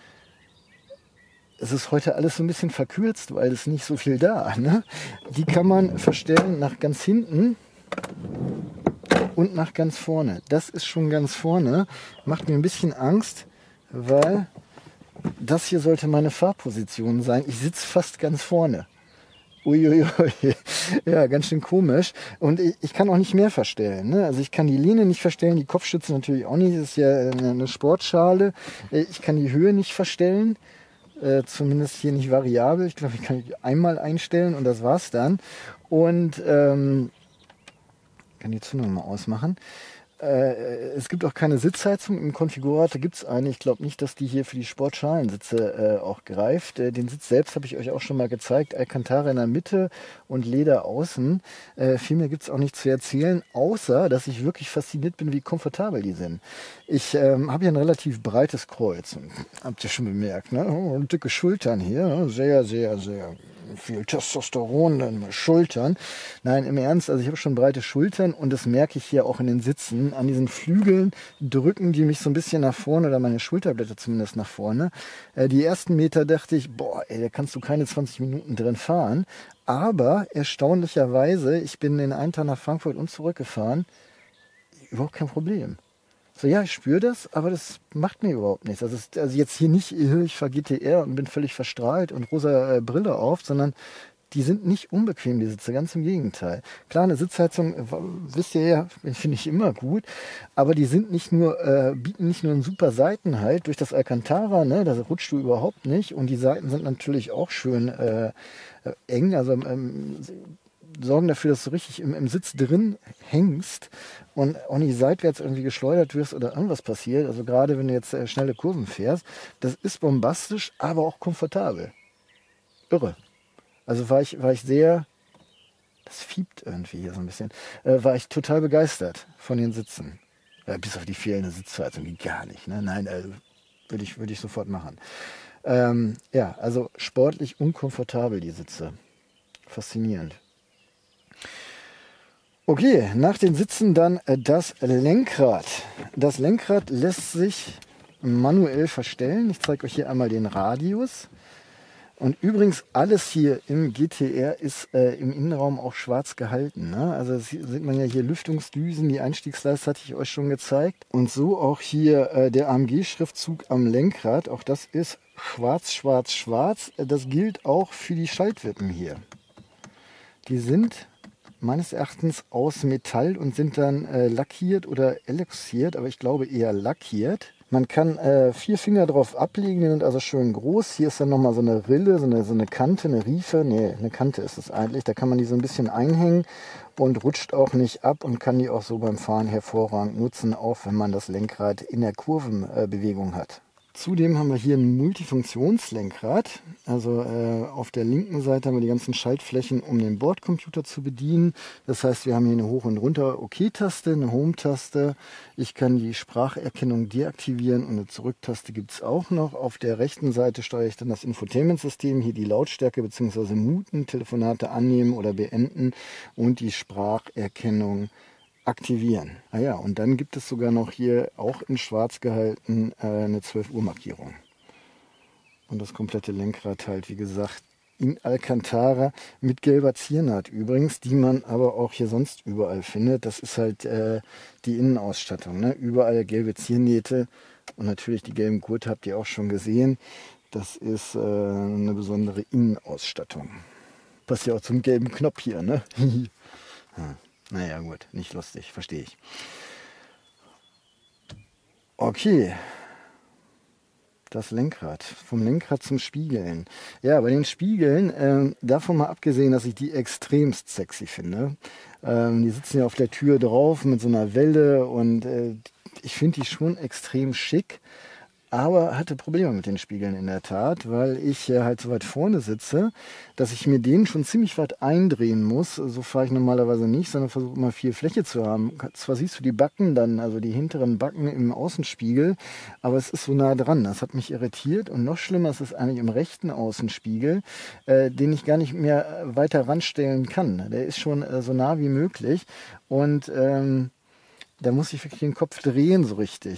Es ist heute alles so ein bisschen verkürzt, weil es nicht so viel da, ne? Die kann man verstellen nach ganz hinten und nach ganz vorne. Das ist schon ganz vorne. Macht mir ein bisschen Angst, weil das hier sollte meine Fahrposition sein. Ich sitze fast ganz vorne. Uiuiui, ja, ganz schön komisch. Und ich, ich kann auch nicht mehr verstellen. Ne? Also ich kann die Lehne nicht verstellen, die Kopfstütze natürlich auch nicht. Das ist ja eine, eine Sportschale. Ich kann die Höhe nicht verstellen. Äh, zumindest hier nicht variabel. Ich glaube, ich kann die einmal einstellen und das war's dann. Und ähm, kann die Zündung mal ausmachen. Es gibt auch keine Sitzheizung. Im Konfigurator gibt es eine. Ich glaube nicht, dass die hier für die Sportschalensitze äh, auch greift. Äh, den Sitz selbst habe ich euch auch schon mal gezeigt. Alcantara in der Mitte und Leder außen. Äh, viel mehr gibt es auch nicht zu erzählen, außer, dass ich wirklich fasziniert bin, wie komfortabel die sind. Ich ähm, habe hier ein relativ breites Kreuz. Habt ihr schon bemerkt, ne? Oh, dicke Schultern hier. Sehr, sehr, sehr viel Testosteron in den Schultern. Nein, im Ernst, also ich habe schon breite Schultern und das merke ich hier auch in den Sitzen. An diesen Flügeln drücken die mich so ein bisschen nach vorne oder meine Schulterblätter zumindest nach vorne. Äh, die ersten Meter dachte ich, boah, ey, da kannst du keine zwanzig Minuten drin fahren. Aber erstaunlicherweise, ich bin den einen Tag nach Frankfurt und zurückgefahren, überhaupt kein Problem. So, ja, ich spüre das, aber das macht mir überhaupt nichts. Also, es, also jetzt hier nicht, ich fahre G T R und bin völlig verstrahlt und rosa äh, Brille auf, sondern die sind nicht unbequem, die Sitze, ganz im Gegenteil. Klar, eine Sitzheizung, äh, wisst ihr ja, finde ich immer gut, aber die sind nicht nur, äh, bieten nicht nur einen super Seitenhalt durch das Alcantara, ne, da rutscht du überhaupt nicht und die Seiten sind natürlich auch schön äh, äh, eng, also ähm, sorgen dafür, dass du richtig im, im Sitz drin hängst und auch nicht seitwärts irgendwie geschleudert wirst oder irgendwas passiert. Also gerade wenn du jetzt äh, schnelle Kurven fährst, das ist bombastisch, aber auch komfortabel. Irre. Also war ich, war ich sehr, das fiebt irgendwie hier so ein bisschen, äh, war ich total begeistert von den Sitzen. Äh, bis auf die fehlende Sitzheizung, die gar nicht. Ne? Nein, äh, würde ich, würd ich sofort machen. Ähm, ja, also sportlich unkomfortabel die Sitze. Faszinierend. Okay, nach den Sitzen dann das Lenkrad. Das Lenkrad lässt sich manuell verstellen. Ich zeige euch hier einmal den Radius. Und übrigens, alles hier im G T R ist äh, im Innenraum auch schwarz gehalten. Ne? Also das sieht man ja hier Lüftungsdüsen, die Einstiegsleiste hatte ich euch schon gezeigt. Und so auch hier äh, der A M G-Schriftzug am Lenkrad. Auch das ist schwarz, schwarz, schwarz. Das gilt auch für die Schaltwippen hier. Die sind meines Erachtens aus Metall und sind dann äh, lackiert oder eloxiert, aber ich glaube eher lackiert. Man kann äh, vier Finger drauf ablegen, die sind also schön groß. Hier ist dann nochmal so eine Rille, so eine, so eine Kante, eine Riefe. Nee, eine Kante ist es eigentlich. Da kann man die so ein bisschen einhängen und rutscht auch nicht ab und kann die auch so beim Fahren hervorragend nutzen, auch wenn man das Lenkrad in der Kurvenbewegung hat. Zudem haben wir hier ein Multifunktionslenkrad. Also äh, auf der linken Seite haben wir die ganzen Schaltflächen, um den Bordcomputer zu bedienen. Das heißt, wir haben hier eine Hoch- und Runter-OK-Taste, eine Home-Taste. Ich kann die Spracherkennung deaktivieren und eine Zurück-Taste gibt es auch noch. Auf der rechten Seite steuere ich dann das Infotainment-System, hier die Lautstärke bzw. Muten, Telefonate annehmen oder beenden und die Spracherkennung aktivieren. Ah ja, und dann gibt es sogar noch hier auch in schwarz gehalten äh, eine zwölf Uhr Markierung. Und das komplette Lenkrad halt, wie gesagt, in Alcantara mit gelber Ziernaht übrigens, die man aber auch hier sonst überall findet. Das ist halt äh, die Innenausstattung. Ne? Überall gelbe Ziernähte und natürlich die gelben Gurte habt ihr auch schon gesehen. Das ist äh, eine besondere Innenausstattung. Passt ja auch zum gelben Knopf hier, ne? ja. Naja gut, nicht lustig, verstehe ich. Okay, das Lenkrad, vom Lenkrad zum Spiegeln. Ja, bei den Spiegeln, äh, davon mal abgesehen, dass ich die extremst sexy finde. Ähm, die sitzen ja auf der Tür drauf mit so einer Welle und äh, ich finde die schon extrem schick. Aber hatte Probleme mit den Spiegeln in der Tat, weil ich äh, halt so weit vorne sitze, dass ich mir den schon ziemlich weit eindrehen muss. So fahre ich normalerweise nicht, sondern versuche immer viel Fläche zu haben. Zwar siehst du die Backen dann, also die hinteren Backen im Außenspiegel, aber es ist so nah dran. Das hat mich irritiert und noch schlimmer ist es eigentlich im rechten Außenspiegel, äh, den ich gar nicht mehr weiter ranstellen kann. Der ist schon äh, so nah wie möglich und ähm, da muss ich wirklich den Kopf drehen so richtig.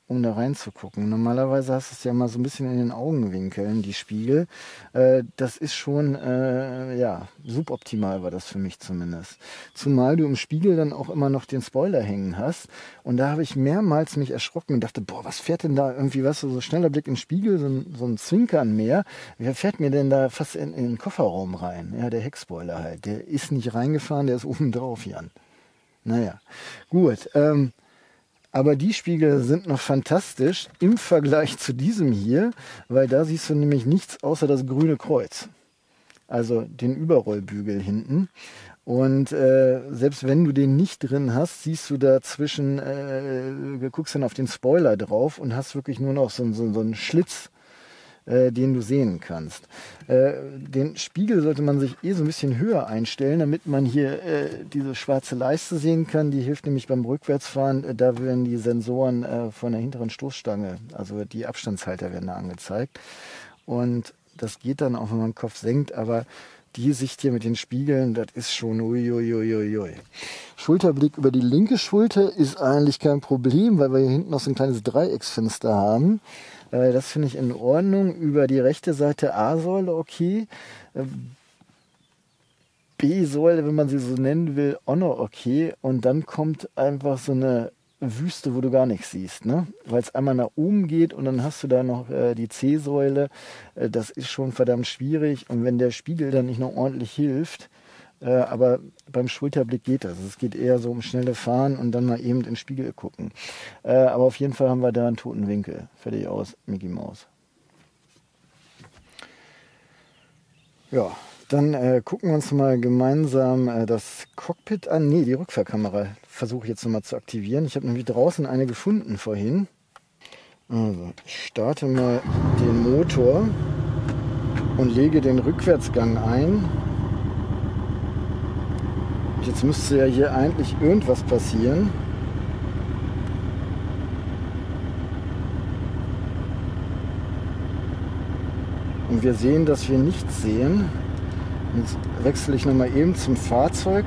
um da reinzugucken. Normalerweise hast du es ja mal so ein bisschen in den Augenwinkeln, die Spiegel. Äh, das ist schon, äh, ja, suboptimal war das für mich zumindest. Zumal du im Spiegel dann auch immer noch den Spoiler hängen hast. Und da habe ich mehrmals mich erschrocken und dachte, boah, was fährt denn da irgendwie, was so schneller Blick im Spiegel, so ein, so ein Zwinkern mehr. Wer fährt mir denn da fast in, in den Kofferraum rein? Ja, der Heckspoiler halt. Der ist nicht reingefahren, der ist oben drauf, Jan. Naja, gut. Ähm, aber die Spiegel sind noch fantastisch im Vergleich zu diesem hier, weil da siehst du nämlich nichts außer das grüne Kreuz. Also den Überrollbügel hinten. Und äh, selbst wenn du den nicht drin hast, siehst du dazwischen, äh, du guckst dann auf den Spoiler drauf und hast wirklich nur noch so, so, so einen Schlitz, äh, den du sehen kannst. Äh, den Spiegel sollte man sich eh so ein bisschen höher einstellen, damit man hier äh, diese schwarze Leiste sehen kann. Die hilft nämlich beim Rückwärtsfahren. Äh, da werden die Sensoren äh, von der hinteren Stoßstange, also die Abstandshalter werden da angezeigt. Und das geht dann auch, wenn man den Kopf senkt, aber die Sicht hier mit den Spiegeln, das ist schon uiuiuiui. Schulterblick über die linke Schulter ist eigentlich kein Problem, weil wir hier hinten noch so ein kleines Dreiecksfenster haben. Äh, das finde ich in Ordnung. Über die rechte Seite A-Säule okay. Äh, B-Säule, wenn man sie so nennen will, auch noch okay. Und dann kommt einfach so eine Wüste, wo du gar nichts siehst, ne? Weil es einmal nach oben geht und dann hast du da noch äh, die C-Säule. Äh, das ist schon verdammt schwierig. Und wenn der Spiegel dann nicht noch ordentlich hilft, äh, aber beim Schulterblick geht das. Es geht eher so um schnelle Fahren und dann mal eben in den Spiegel gucken. Äh, aber auf jeden Fall haben wir da einen toten Winkel. Fertig aus, Mickey Maus. Ja. Dann äh, gucken wir uns mal gemeinsam äh, das Cockpit an. Ne, die Rückfahrkamera versuche ich jetzt nochmal zu aktivieren. Ich habe nämlich draußen eine gefunden vorhin. Also, ich starte mal den Motor und lege den Rückwärtsgang ein. Jetzt müsste ja hier eigentlich irgendwas passieren. Und wir sehen, dass wir nichts sehen. Jetzt wechsle ich nochmal eben zum Fahrzeug.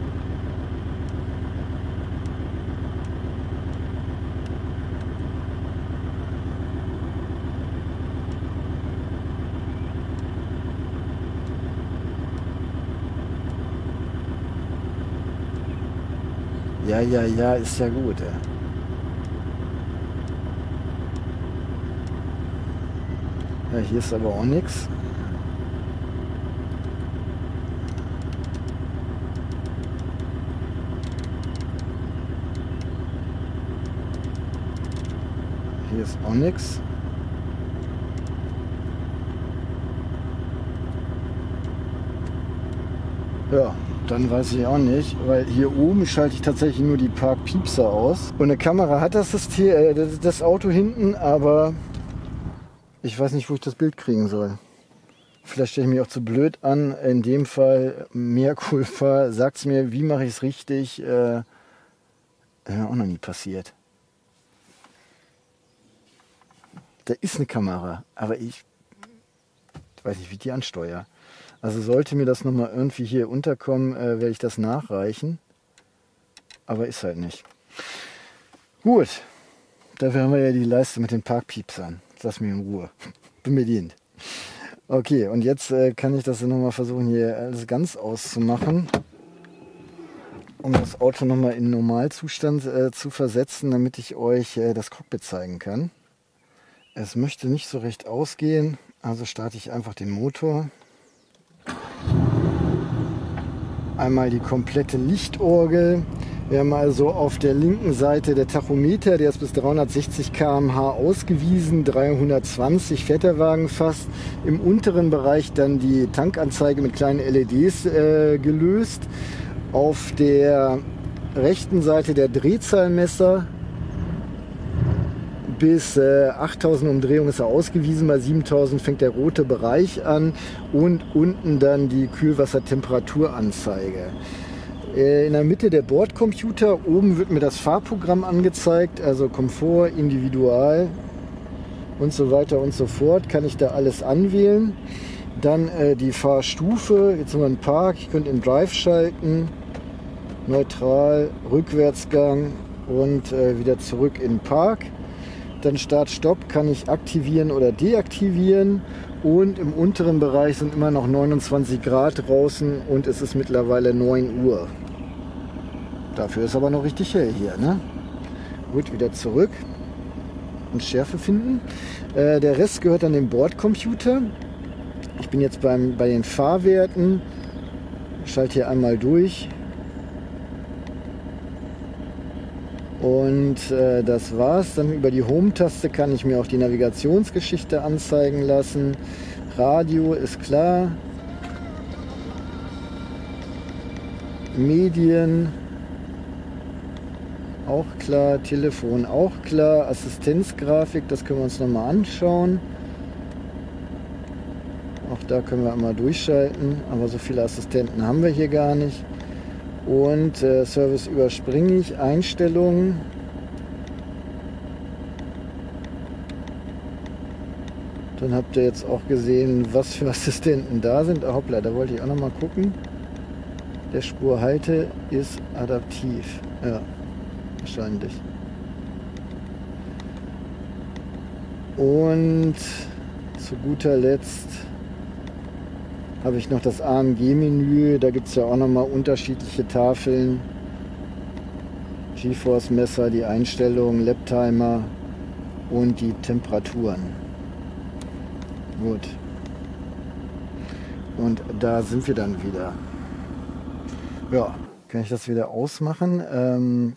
Ja, ja, ja, ist ja gut. Ja. Ja, hier ist aber auch nichts. Hier ist auch nichts. Ja, dann weiß ich auch nicht, weil hier oben schalte ich tatsächlich nur die Parkpiepser aus. Und eine Kamera hat das, System, äh, das, das Auto hinten, aber ich weiß nicht, wo ich das Bild kriegen soll. Vielleicht stelle ich mich auch zu blöd an. In dem Fall, mehr Culpa, sagt's mir, wie mache ich es richtig. Äh, äh, auch noch nie passiert. Da ist eine Kamera, aber ich weiß nicht, wie ich die ansteuere. Also sollte mir das nochmal irgendwie hier unterkommen, äh, werde ich das nachreichen. Aber ist halt nicht. Gut, dafür haben wir ja die Leiste mit den Parkpiepsern. Lass mich in Ruhe. Bin bedient. Okay, und jetzt äh, kann ich das nochmal versuchen, hier alles ganz auszumachen, um das Auto nochmal in Normalzustand äh, zu versetzen, damit ich euch äh, das Cockpit zeigen kann. Es möchte nicht so recht ausgehen, also starte ich einfach den Motor. Einmal die komplette Lichtorgel. Wir haben also auf der linken Seite der Tachometer, der ist bis dreihundertsechzig Kilometer pro Stunde ausgewiesen, dreihundertzwanzig fährt der Wagen fast. Im unteren Bereich dann die Tankanzeige mit kleinen L E Ds äh, gelöst. Auf der rechten Seite der Drehzahlmesser. Bis äh, achttausend Umdrehungen ist er ausgewiesen, bei siebentausend fängt der rote Bereich an und unten dann die Kühlwassertemperaturanzeige. Äh, in der Mitte der Bordcomputer, oben wird mir das Fahrprogramm angezeigt, also Komfort, Individual und so weiter und so fort, kann ich da alles anwählen. Dann äh, die Fahrstufe, jetzt haben wir einen Park, ich könnte in Drive schalten, neutral, Rückwärtsgang und äh, wieder zurück in Park. Dann Start-Stopp kann ich aktivieren oder deaktivieren. Und im unteren Bereich sind immer noch neunundzwanzig Grad draußen und es ist mittlerweile neun Uhr. Dafür ist aber noch richtig hell hier, ne? Gut, wieder zurück und Schärfe finden. Äh, der Rest gehört an den Bordcomputer. Ich bin jetzt beim, bei den Fahrwerten. Schalte hier einmal durch. Und äh, das war's. Dann über die Home-Taste kann ich mir auch die Navigationsgeschichte anzeigen lassen. Radio ist klar. Medien auch klar. Telefon auch klar. Assistenzgrafik, das können wir uns nochmal anschauen. Auch da können wir einmal durchschalten. Aber so viele Assistenten haben wir hier gar nicht. Und äh, Service überspringe ich, Einstellungen. Dann habt ihr jetzt auch gesehen, was für Assistenten da sind. Ah, hoppla, da wollte ich auch noch mal gucken. Der Spurhalte ist adaptiv. Ja, wahrscheinlich. Und zu guter Letzt habe ich noch das A M G-Menü, da gibt es ja auch nochmal unterschiedliche Tafeln. GeForce-Messer, die Einstellungen, Laptimer und die Temperaturen. Gut. Und da sind wir dann wieder. Ja, kann ich das wieder ausmachen. Ähm,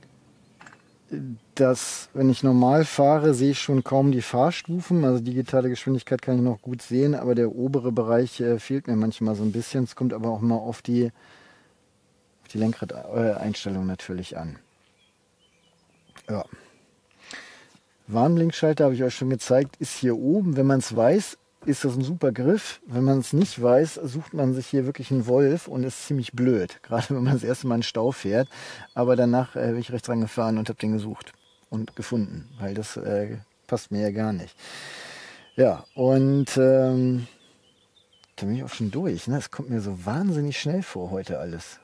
Das, wenn ich normal fahre, sehe ich schon kaum die Fahrstufen. Also digitale Geschwindigkeit kann ich noch gut sehen, aber der obere Bereich äh, fehlt mir manchmal so ein bisschen. Es kommt aber auch mal auf die, auf die Lenkradeinstellung natürlich an. Ja. Warnblinkschalter habe ich euch schon gezeigt, ist hier oben. Wenn man es weiß, ist das ein super Griff. Wenn man es nicht weiß, sucht man sich hier wirklich einen Wolf und ist ziemlich blöd. Gerade wenn man das erste Mal in den Stau fährt. Aber danach äh, bin ich rechts rangefahren und habe den gesucht und gefunden, weil das äh, passt mir ja gar nicht. Ja, und ähm, da bin ich auch schon durch. Ne? Es kommt mir so wahnsinnig schnell vor heute alles.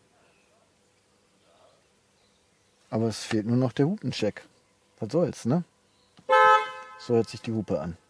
Aber es fehlt nur noch der Hupencheck. Was soll's, ne? So hört sich die Hupe an.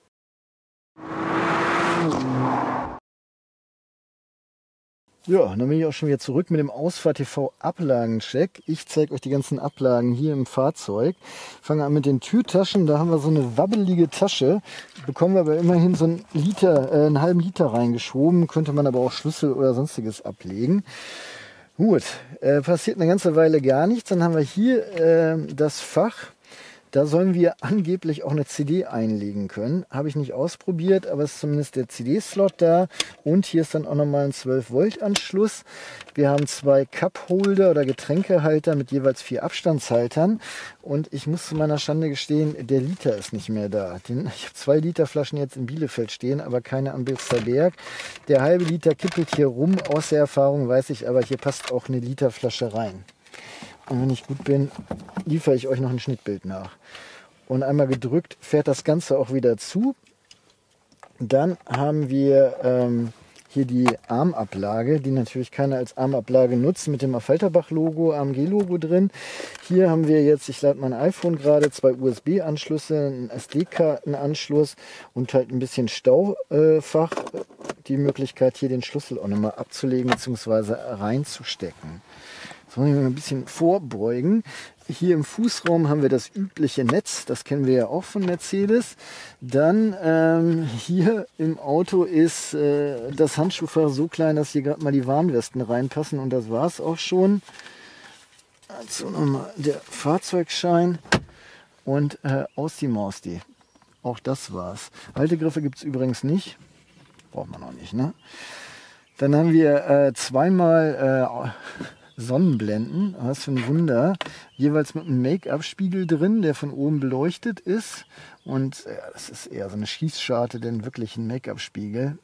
Ja, dann bin ich auch schon wieder zurück mit dem Ausfahrt T V Ablagencheck. Ich zeige euch die ganzen Ablagen hier im Fahrzeug. Fange an mit den Türtaschen. Da haben wir so eine wabbelige Tasche. Bekommen wir aber immerhin so einen Liter, äh, einen halben Liter reingeschoben. Könnte man aber auch Schlüssel oder sonstiges ablegen. Gut, äh, passiert eine ganze Weile gar nichts. Dann haben wir hier äh, das Fach. Da sollen wir angeblich auch eine C D einlegen können. Habe ich nicht ausprobiert, aber es ist zumindest der C D-Slot da. Und hier ist dann auch nochmal ein zwölf Volt Anschluss. Wir haben zwei Cup-Holder oder Getränkehalter mit jeweils vier Abstandshaltern. Und ich muss zu meiner Schande gestehen, der Liter ist nicht mehr da. Den, ich habe zwei Liter Flaschen jetzt in Bielefeld stehen, aber keine am Bilsterberg. Der halbe Liter kippelt hier rum. Aus der Erfahrung weiß ich aber, hier passt auch eine Literflasche rein. Und wenn ich gut bin, liefere ich euch noch ein Schnittbild nach. Und einmal gedrückt fährt das Ganze auch wieder zu. Dann haben wir ähm, hier die Armablage, die natürlich keiner als Armablage nutzt, mit dem Affalterbach-Logo, A M G-Logo drin. Hier haben wir jetzt, ich lade mein iPhone gerade, zwei U S B-Anschlüsse, einen S D-Kartenanschluss und halt ein bisschen Staufach. Die Möglichkeit, hier den Schlüssel auch nochmal abzulegen bzw. reinzustecken. So, wir ein bisschen vorbeugen. Hier im Fußraum haben wir das übliche Netz, das kennen wir ja auch von Mercedes. Dann ähm, hier im Auto ist äh, das Handschuhfach so klein, dass hier gerade mal die Warnwesten reinpassen und das war es auch schon. Also nochmal der Fahrzeugschein und äh, aus die Maus die. Auch das war's. Haltegriffe gibt es übrigens nicht. Braucht man auch nicht, ne? Dann haben wir äh, zweimal äh, Sonnenblenden, was für ein Wunder, jeweils mit einem Make-up-Spiegel drin, der von oben beleuchtet ist und ja, das ist eher so eine Schießscharte, denn wirklich ein Make-up-Spiegel.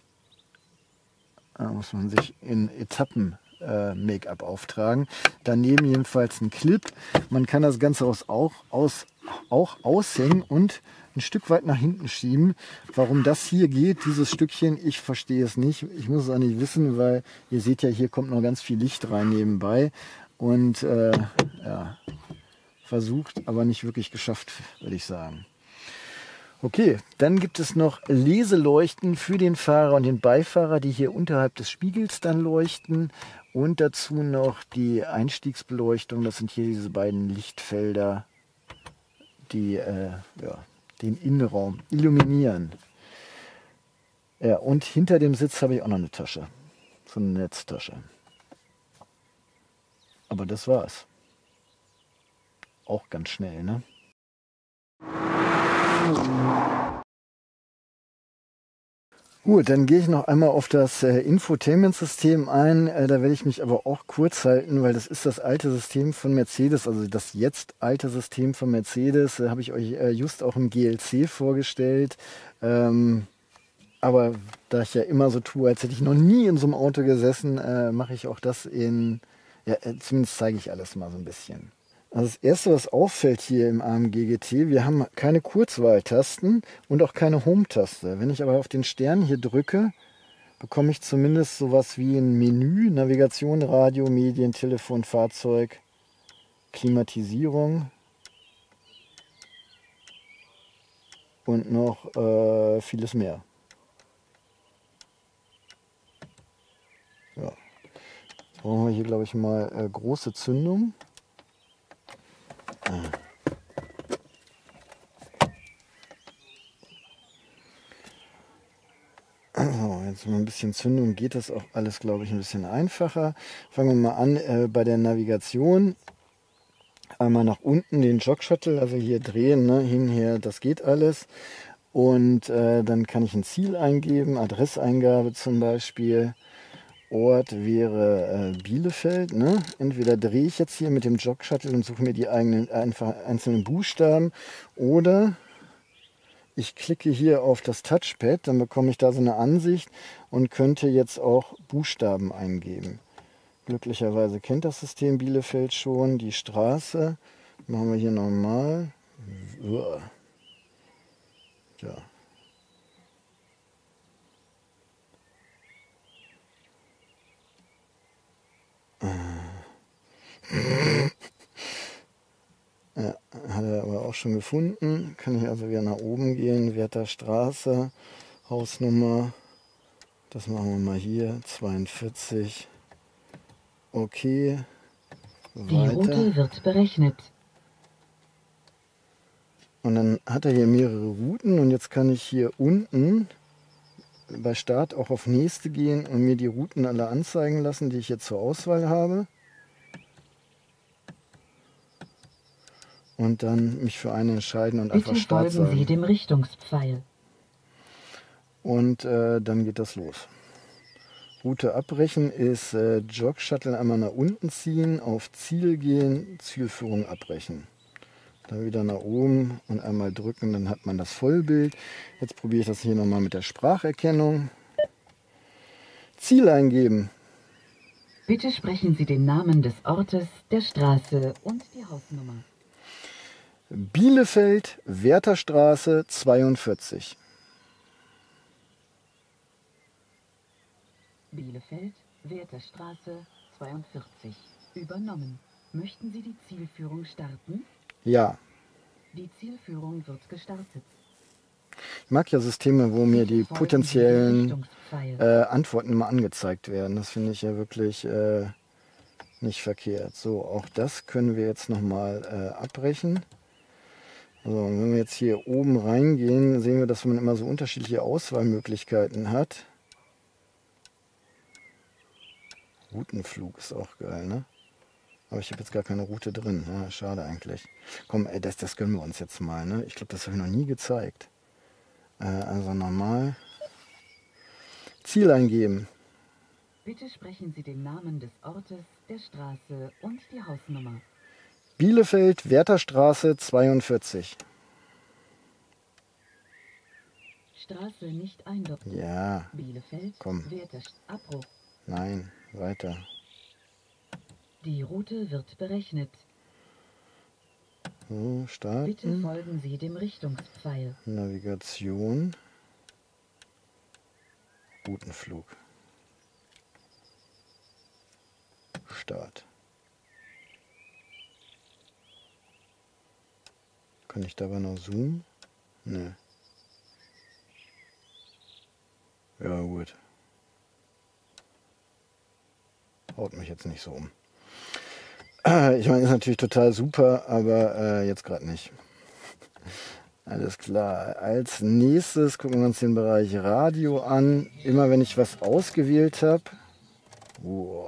Da muss man sich in Etappen äh, Make-up auftragen. Daneben jedenfalls ein Clip. Man kann das Ganze aus, auch, aus, auch aushängen und ein Stück weit nach hinten schieben. Warum das hier geht, dieses Stückchen, ich verstehe es nicht. Ich muss es auch nicht wissen, weil ihr seht ja, hier kommt noch ganz viel Licht rein nebenbei. Und äh, ja, versucht, aber nicht wirklich geschafft, würde ich sagen. Okay, dann gibt es noch Leseleuchten für den Fahrer und den Beifahrer, die hier unterhalb des Spiegels dann leuchten. Und dazu noch die Einstiegsbeleuchtung. Das sind hier diese beiden Lichtfelder, die äh, ja, den Innenraum illuminieren. Ja, und hinter dem Sitz habe ich auch noch eine Tasche. So eine Netztasche. Aber das war's. Auch ganz schnell, ne? Gut, dann gehe ich noch einmal auf das äh, Infotainment-System ein. Äh, da werde ich mich aber auch kurz halten, weil das ist das alte System von Mercedes, also das jetzt alte System von Mercedes. Da habe ich euch äh, just auch im G L C vorgestellt. Ähm, aber da ich ja immer so tue, als hätte ich noch nie in so einem Auto gesessen, äh, mache ich auch das in, ja, äh, zumindest zeige ich alles mal so ein bisschen. Also das Erste, was auffällt hier im A M G G T, wir haben keine Kurzwahltasten und auch keine Home-Taste. Wenn ich aber auf den Stern hier drücke, bekomme ich zumindest sowas wie ein Menü, Navigation, Radio, Medien, Telefon, Fahrzeug, Klimatisierung und noch äh, vieles mehr. Ja. Jetzt brauchen wir hier, glaube ich, mal äh, große Zündung. So, jetzt mal ein bisschen Zündung, geht das auch alles, glaube ich, ein bisschen einfacher. Fangen wir mal an äh, bei der Navigation. Einmal nach unten den Jog-Shuttle, also hier drehen, ne, hin, her, das geht alles. Und äh, dann kann ich ein Ziel eingeben, Adresseingabe zum Beispiel. Ort wäre äh, Bielefeld. Ne? Entweder drehe ich jetzt hier mit dem Jog-Shuttle und suche mir die eigenen, einfach einzelnen Buchstaben, oder ich klicke hier auf das Touchpad, dann bekomme ich da so eine Ansicht und könnte jetzt auch Buchstaben eingeben. Glücklicherweise kennt das System Bielefeld schon. Die Straße machen wir hier normal. Ja. Ja, hat er aber auch schon gefunden. Kann ich also wieder nach oben gehen. Werther Straße, Hausnummer. Das machen wir mal hier. zweiundvierzig. Okay. Die Weiter. Route wird berechnet. Und dann hat er hier mehrere Routen. Und jetzt kann ich hier unten bei Start auch auf Nächste gehen und mir die Routen alle anzeigen lassen, die ich jetzt zur Auswahl habe. Und dann mich für eine entscheiden und Bitte einfach Start folgen Sie sagen. dem Richtungspfeil. Und äh, dann geht das los. Route abbrechen ist äh, Jog-Shuttle einmal nach unten ziehen, auf Ziel gehen, Zielführung abbrechen. Dann wieder nach oben und einmal drücken, dann hat man das Vollbild. Jetzt probiere ich das hier nochmal mit der Spracherkennung. Ziel eingeben. Bitte sprechen Sie den Namen des Ortes, der Straße und die Hausnummer. Bielefeld, Wertherstraße zweiundvierzig. Bielefeld, Wertherstraße zweiundvierzig. Übernommen. Möchten Sie die Zielführung starten? Ja. Die Zielführung wird gestartet. Ich mag ja Systeme, wo mir die Bitte folgen Sie dem potenziellen Richtungspfeil. äh, Antworten mal angezeigt werden. Das finde ich ja wirklich äh, nicht verkehrt. So, auch das können wir jetzt nochmal äh, abbrechen. So, und wenn wir jetzt hier oben reingehen, sehen wir, dass man immer so unterschiedliche Auswahlmöglichkeiten hat. Routenflug ist auch geil, ne? Aber ich habe jetzt gar keine Route drin. Ja, schade eigentlich. Komm, ey, das, das gönnen wir uns jetzt mal, ne? Ich glaube, das habe ich noch nie gezeigt. Äh, also normal. Ziel eingeben. Bitte sprechen Sie den Namen des Ortes, der Straße und die Hausnummer. Bielefeld, Wertherstraße zweiundvierzig. Straße nicht einloggen. Ja. Bielefeld, Komm. Werther, Abbruch. Nein, weiter. Die Route wird berechnet. So, starten. Bitte folgen Sie dem Richtungspfeil. Navigation. Routenflug. Start. Kann ich dabei noch zoomen? Ne. Ja gut. Haut mich jetzt nicht so um. Ich meine, ist natürlich total super, aber äh, jetzt gerade nicht. Alles klar. Als nächstes gucken wir uns den Bereich Radio an. Immer wenn ich was ausgewählt habe, oh,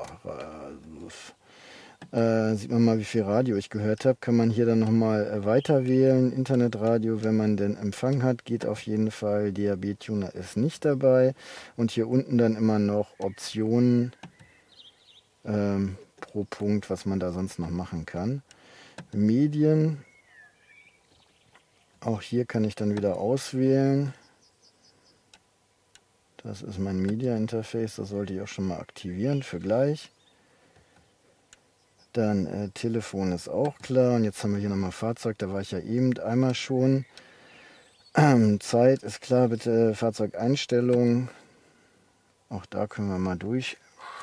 äh, sieht man mal, wie viel Radio ich gehört habe. Kann man hier dann nochmal äh, weiter wählen. Internetradio, wenn man den Empfang hat, geht auf jeden Fall. D A B-Tuner ist nicht dabei. Und hier unten dann immer noch Optionen ähm, pro Punkt, was man da sonst noch machen kann. Medien. Auch hier kann ich dann wieder auswählen. Das ist mein Media Interface, das sollte ich auch schon mal aktivieren für gleich. Dann äh, Telefon ist auch klar. Und jetzt haben wir hier nochmal Fahrzeug, da war ich ja eben einmal schon. Ähm, Zeit ist klar, bitte Fahrzeugeinstellungen. Auch da können wir mal durch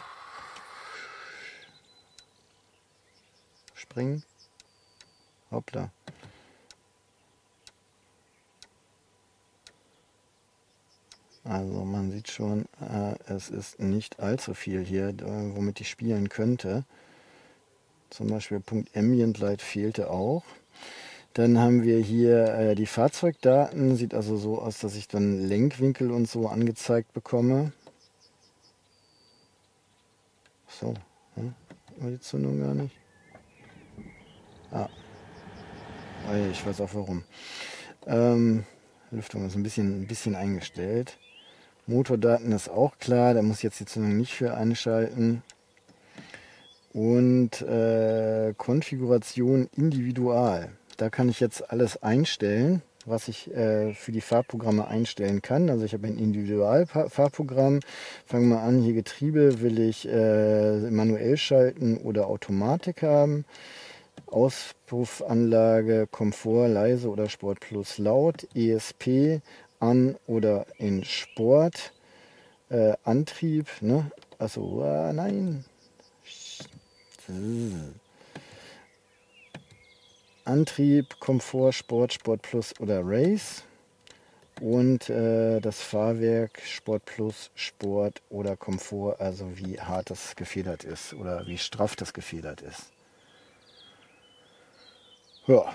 springen. Hoppla. Also man sieht schon, äh, es ist nicht allzu viel hier, äh, womit ich spielen könnte. Zum Beispiel Punkt Ambient Light fehlte auch. Dann haben wir hier äh, die Fahrzeugdaten. Sieht also so aus, dass ich dann Lenkwinkel und so angezeigt bekomme. So, hm? War die Zündung gar nicht? Ah, ich weiß auch warum. Ähm, Lüftung ist ein bisschen, ein bisschen eingestellt. Motordaten ist auch klar, da muss ich jetzt die Zündung nicht für einschalten. Und äh, Konfiguration individual. Da kann ich jetzt alles einstellen, was ich äh, für die Fahrprogramme einstellen kann. Also ich habe ein Individualfahrprogramm. Fangen wir an, hier Getriebe will ich äh, manuell schalten oder Automatik haben. Auspuffanlage, Komfort, leise oder Sport plus laut, E S P an oder in Sport, äh, Antrieb, ne? Achso, äh, nein. Antrieb, Komfort, Sport, Sport Plus oder Race und äh, das Fahrwerk Sport Plus, Sport oder Komfort, also wie hart das gefedert ist oder wie straff das gefedert ist. Ja,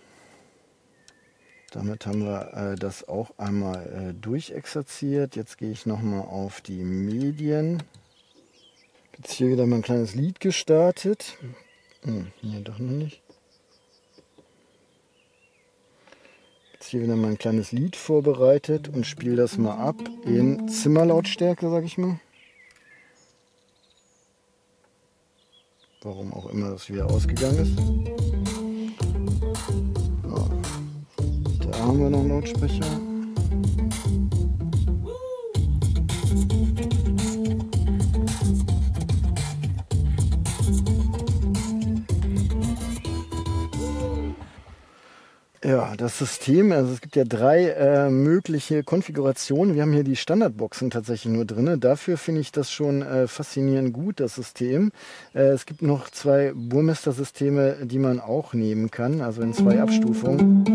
damit haben wir äh, das auch einmal äh, durchexerziert. Jetzt gehe ich nochmal auf die Medien. Jetzt hier wieder mal ein kleines Lied gestartet. Hm, nee, doch noch nicht. Jetzt hier wieder mal ein kleines Lied vorbereitet und spiele das mal ab in Zimmerlautstärke, sag ich mal. Warum auch immer das wieder ausgegangen ist. Ja. Da haben wir noch einen Lautsprecher. Ja, das System, also es gibt ja drei äh, mögliche Konfigurationen. Wir haben hier die Standardboxen tatsächlich nur drin. Dafür finde ich das schon äh, faszinierend gut, das System. Äh, es gibt noch zwei Burmester-Systeme, die man auch nehmen kann, also in zwei Abstufungen.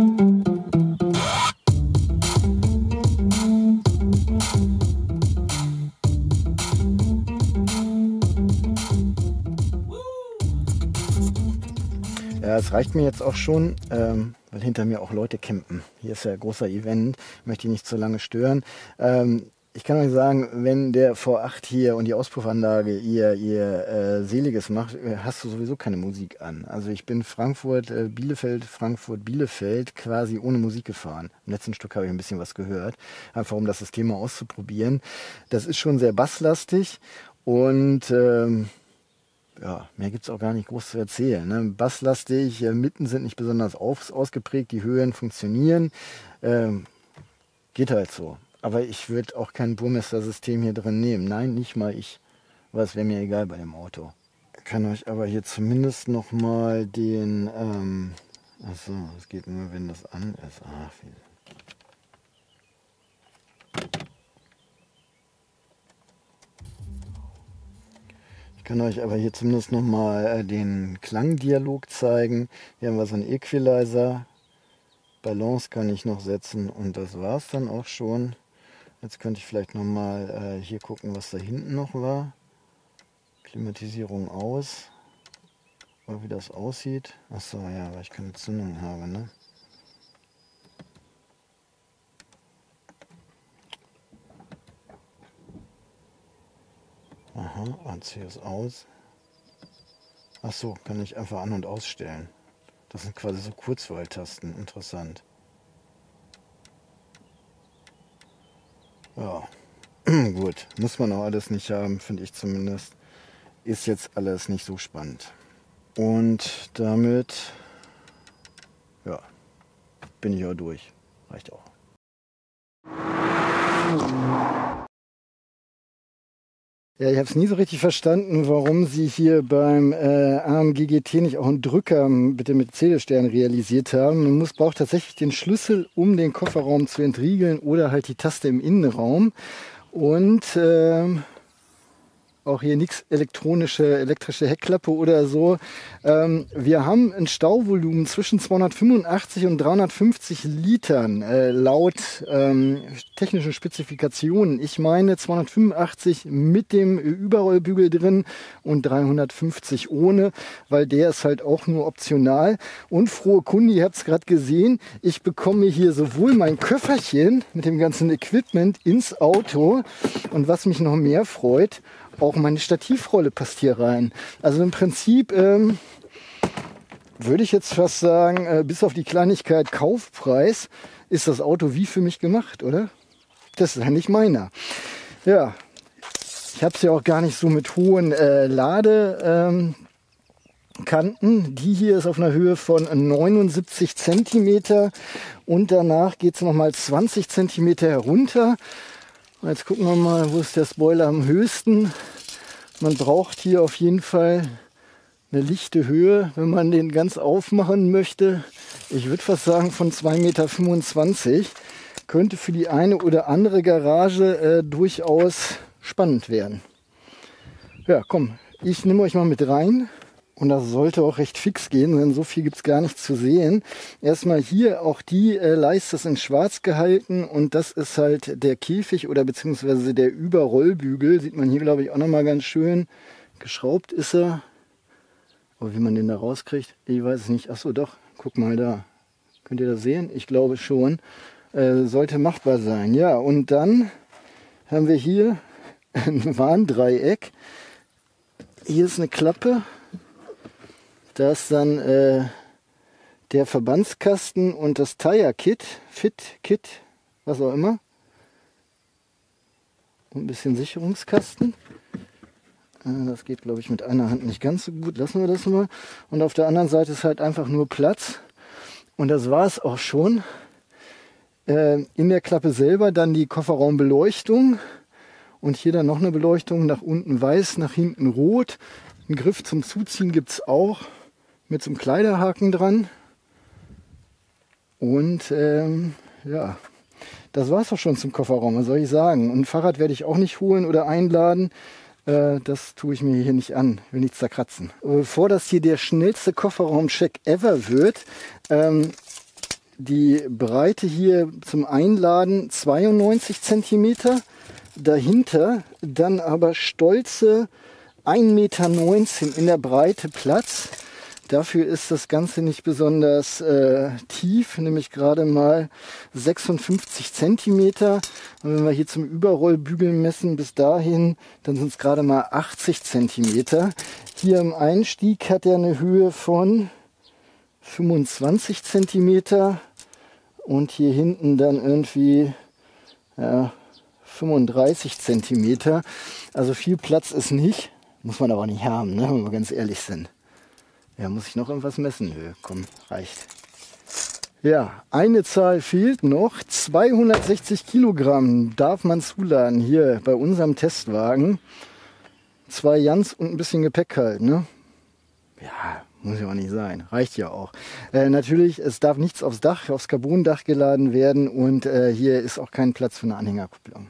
Ja, es reicht mir jetzt auch schon, ähm, weil hinter mir auch Leute campen. Hier ist ja ein großer Event, möchte ich nicht zu lange stören. Ähm, ich kann euch sagen, wenn der V acht hier und die Auspuffanlage ihr, ihr äh, Seliges macht, hast du sowieso keine Musik an. Also ich bin Frankfurt, äh, Bielefeld, Frankfurt, Bielefeld quasi ohne Musik gefahren. Im letzten Stück habe ich ein bisschen was gehört, einfach um das System mal auszuprobieren. Das ist schon sehr basslastig und ähm, ja, mehr gibt es auch gar nicht groß zu erzählen. Ne? Basslastig, äh, Mitten sind nicht besonders aus, ausgeprägt, die Höhen funktionieren. Ähm, geht halt so. Aber ich würde auch kein Burmester-System hier drin nehmen. Nein, nicht mal ich. Aber es wäre mir egal bei dem Auto. Ich kann euch aber hier zumindest nochmal den... Ähm, achso, es geht nur, wenn das an ist. Ach, wie... Ich kann euch aber hier zumindest nochmal den Klangdialog zeigen. Hier haben wir so einen Equalizer. Balance kann ich noch setzen und das war es dann auch schon. Jetzt könnte ich vielleicht noch mal äh, hier gucken, was da hinten noch war. Klimatisierung aus. Oder wie das aussieht. Achso, ja, weil ich keine Zündung habe, ne? Aha, A C ist aus. Achso, kann ich einfach an- und ausstellen. Das sind quasi so Kurzwahltasten. Interessant. Ja, gut. Muss man auch alles nicht haben, finde ich zumindest. Ist jetzt alles nicht so spannend. Und damit, ja, bin ich auch durch. Reicht auch. Ja, ich habe es nie so richtig verstanden, warum sie hier beim äh, A M G G T nicht auch einen Drücker mit dem Mercedes-Stern realisiert haben. Man muss, braucht tatsächlich den Schlüssel, um den Kofferraum zu entriegeln oder halt die Taste im Innenraum. Und ähm, auch hier nichts elektronische, elektrische Heckklappe oder so. Ähm, wir haben ein Stauvolumen zwischen zweihundertfünfundachtzig und dreihundertfünfzig Litern äh, laut ähm, technischen Spezifikationen. Ich meine zweihundertfünfundachtzig mit dem Überrollbügel drin und dreihundertfünfzig ohne, weil der ist halt auch nur optional. Und frohe Kunde, ihr habt es gerade gesehen, ich bekomme hier sowohl mein Köfferchen mit dem ganzen Equipment ins Auto und was mich noch mehr freut, auch meine Stativrolle passt hier rein. Also im Prinzip ähm, würde ich jetzt fast sagen, äh, bis auf die Kleinigkeit Kaufpreis ist das Auto wie für mich gemacht, oder? Das ist eigentlich meiner. Ja, ich habe es ja auch gar nicht so mit hohen äh, Ladekanten. Ähm, die hier ist auf einer Höhe von neunundsiebzig Zentimeter und danach geht es nochmal zwanzig Zentimeter herunter. Jetzt gucken wir mal, wo ist der Spoiler am höchsten. Man braucht hier auf jeden Fall eine lichte Höhe, wenn man den ganz aufmachen möchte. Ich würde fast sagen von zwei Komma fünfundzwanzig Meter. Könnte für die eine oder andere Garage äh, durchaus spannend werden. Ja, komm, ich nehme euch mal mit rein. Und das sollte auch recht fix gehen, denn so viel gibt es gar nicht zu sehen. Erstmal hier auch die äh, Leiste ist in schwarz gehalten und das ist halt der Käfig oder beziehungsweise der Überrollbügel. Sieht man hier, glaube ich, auch nochmal ganz schön. Geschraubt ist er. Aber wie man den da rauskriegt, ich weiß es nicht. Achso, doch, guck mal da. Könnt ihr das sehen? Ich glaube schon. Äh, sollte machbar sein. Ja, und dann haben wir hier ein Warndreieck. Hier ist eine Klappe. Da ist dann äh, der Verbandskasten und das Tire-Kit, Fit-Kit, was auch immer. Und ein bisschen Sicherungskasten. Äh, das geht, glaube ich, mit einer Hand nicht ganz so gut. Lassen wir das mal. Und auf der anderen Seite ist halt einfach nur Platz. Und das war es auch schon. Äh, in der Klappe selber dann die Kofferraumbeleuchtung. Und hier dann noch eine Beleuchtung. Nach unten weiß, nach hinten rot. Einen Griff zum Zuziehen gibt es auch. Mit so einem Kleiderhaken dran. Und ähm, ja, das war es auch schon zum Kofferraum, was soll ich sagen. Und ein Fahrrad werde ich auch nicht holen oder einladen. Äh, das tue ich mir hier nicht an, will nichts zerkratzen. Bevor das hier der schnellste Kofferraumcheck ever wird, ähm, die Breite hier zum Einladen zweiundneunzig Zentimeter. Dahinter dann aber stolze ein Meter neunzehn in der Breite Platz. Dafür ist das Ganze nicht besonders äh, tief, nämlich gerade mal sechsundfünfzig Zentimeter. Und wenn wir hier zum Überrollbügel messen bis dahin, dann sind es gerade mal achtzig Zentimeter. Hier im Einstieg hat er eine Höhe von fünfundzwanzig Zentimeter und hier hinten dann irgendwie ja, fünfunddreißig Zentimeter. Also viel Platz ist nicht, muss man aber nicht haben, ne, wenn wir ganz ehrlich sind. Ja, muss ich noch irgendwas messen? Nö, komm, reicht. Ja, eine Zahl fehlt noch. zweihundertsechzig Kilogramm darf man zuladen hier bei unserem Testwagen. Zwei Jans und ein bisschen Gepäck halt, ne? Ja, muss ja auch nicht sein. Reicht ja auch. Äh, natürlich, es darf nichts aufs Dach, aufs Carbondach geladen werden und äh, hier ist auch kein Platz für eine Anhängerkupplung.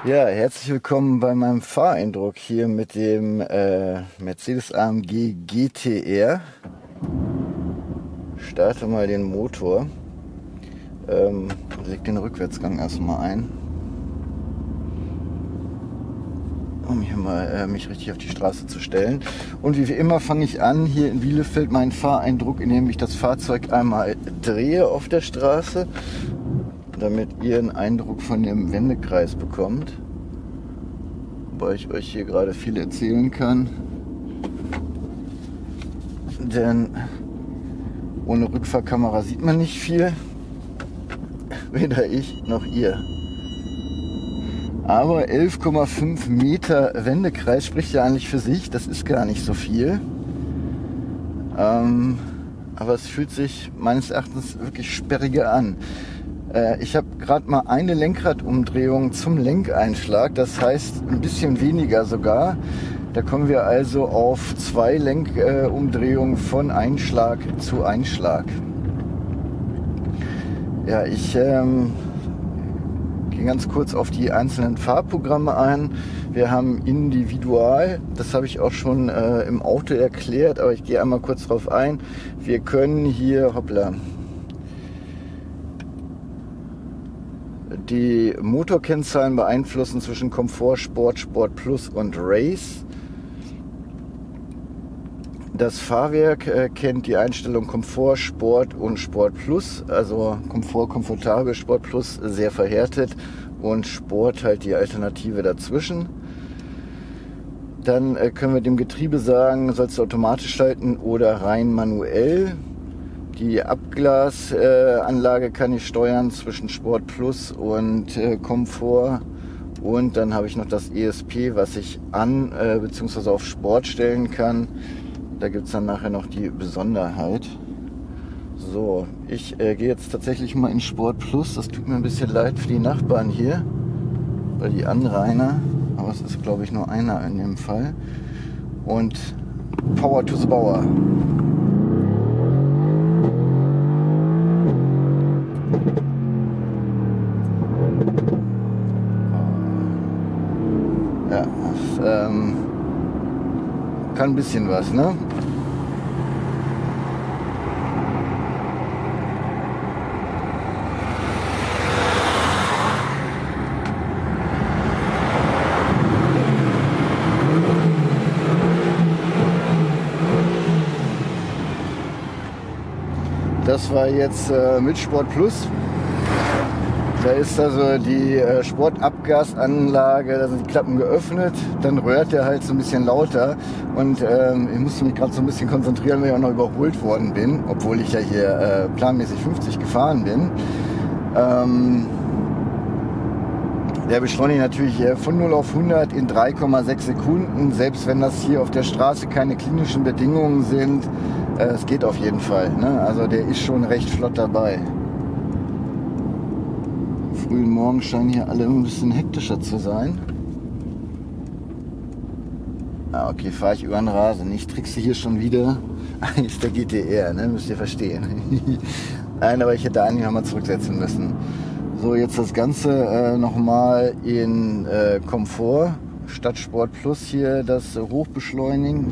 Ja, herzlich willkommen bei meinem Fahreindruck hier mit dem äh, Mercedes A M G G T R. Starte mal den Motor. Ähm, leg den Rückwärtsgang erstmal ein, um hier mal äh, mich richtig auf die Straße zu stellen. Und wie immer fange ich an hier in Bielefeld meinen Fahreindruck, indem ich das Fahrzeug einmal drehe auf der Straße, damit ihr einen Eindruck von dem Wendekreis bekommt, wobei ich euch hier gerade viel erzählen kann, denn ohne Rückfahrkamera sieht man nicht viel, weder ich noch ihr. Aber elf Komma fünf Meter Wendekreis spricht ja eigentlich für sich, das ist gar nicht so viel. Ähm, aber es fühlt sich meines Erachtens wirklich sperriger an. Ich habe gerade mal eine Lenkradumdrehung zum Lenkeinschlag, das heißt ein bisschen weniger sogar. Da kommen wir also auf zwei Lenkumdrehungen von Einschlag zu Einschlag. Ja, ich ähm, gehe ganz kurz auf die einzelnen Fahrprogramme ein. Wir haben Individual, das habe ich auch schon äh, im Auto erklärt, aber ich gehe einmal kurz drauf ein. Wir können hier, hoppla, die Motorkennzahlen beeinflussen zwischen Komfort, Sport, Sport Plus und Race. Das Fahrwerk äh, kennt die Einstellung Komfort, Sport und Sport Plus. Also Komfort, komfortabel, Sport Plus sehr verhärtet und Sport halt die Alternative dazwischen. Dann äh, können wir dem Getriebe sagen, sollst du automatisch schalten oder rein manuell. Die Abgasanlage äh, kann ich steuern zwischen Sport Plus und äh, Komfort. Und dann habe ich noch das E S P, was ich an äh, bzw. auf Sport stellen kann. Da gibt es dann nachher noch die Besonderheit. So, ich äh, gehe jetzt tatsächlich mal in Sport Plus. Das tut mir ein bisschen leid für die Nachbarn hier, weil die Anrainer, aber es ist glaube ich nur einer in dem Fall. Und Power to the Bauer. Ja, das ähm, kann ein bisschen was, ne? Das war jetzt äh, mit Sport Plus. Da ist also die äh, Sportabgasanlage, da sind die Klappen geöffnet, dann röhrt der halt so ein bisschen lauter und ähm, ich musste mich gerade so ein bisschen konzentrieren, weil ich auch noch überholt worden bin, obwohl ich ja hier äh, planmäßig fünfzig gefahren bin. Ähm, der beschleunigt natürlich äh, von null auf hundert in drei Komma sechs Sekunden, selbst wenn das hier auf der Straße keine klinischen Bedingungen sind. Äh, es geht auf jeden Fall, ne? Also der ist schon recht flott dabei. Frühen Morgen scheinen hier alle ein bisschen hektischer zu sein. Ah, okay, fahre ich über den Rasen. Ich trickse hier schon wieder. Eigentlich ist der G T R, ne? Müsst ihr verstehen. Nein, aber ich hätte eigentlich nochmal zurücksetzen müssen. So, jetzt das Ganze äh, nochmal in äh, Komfort. Statt Sport Plus hier das äh, Hochbeschleunigen.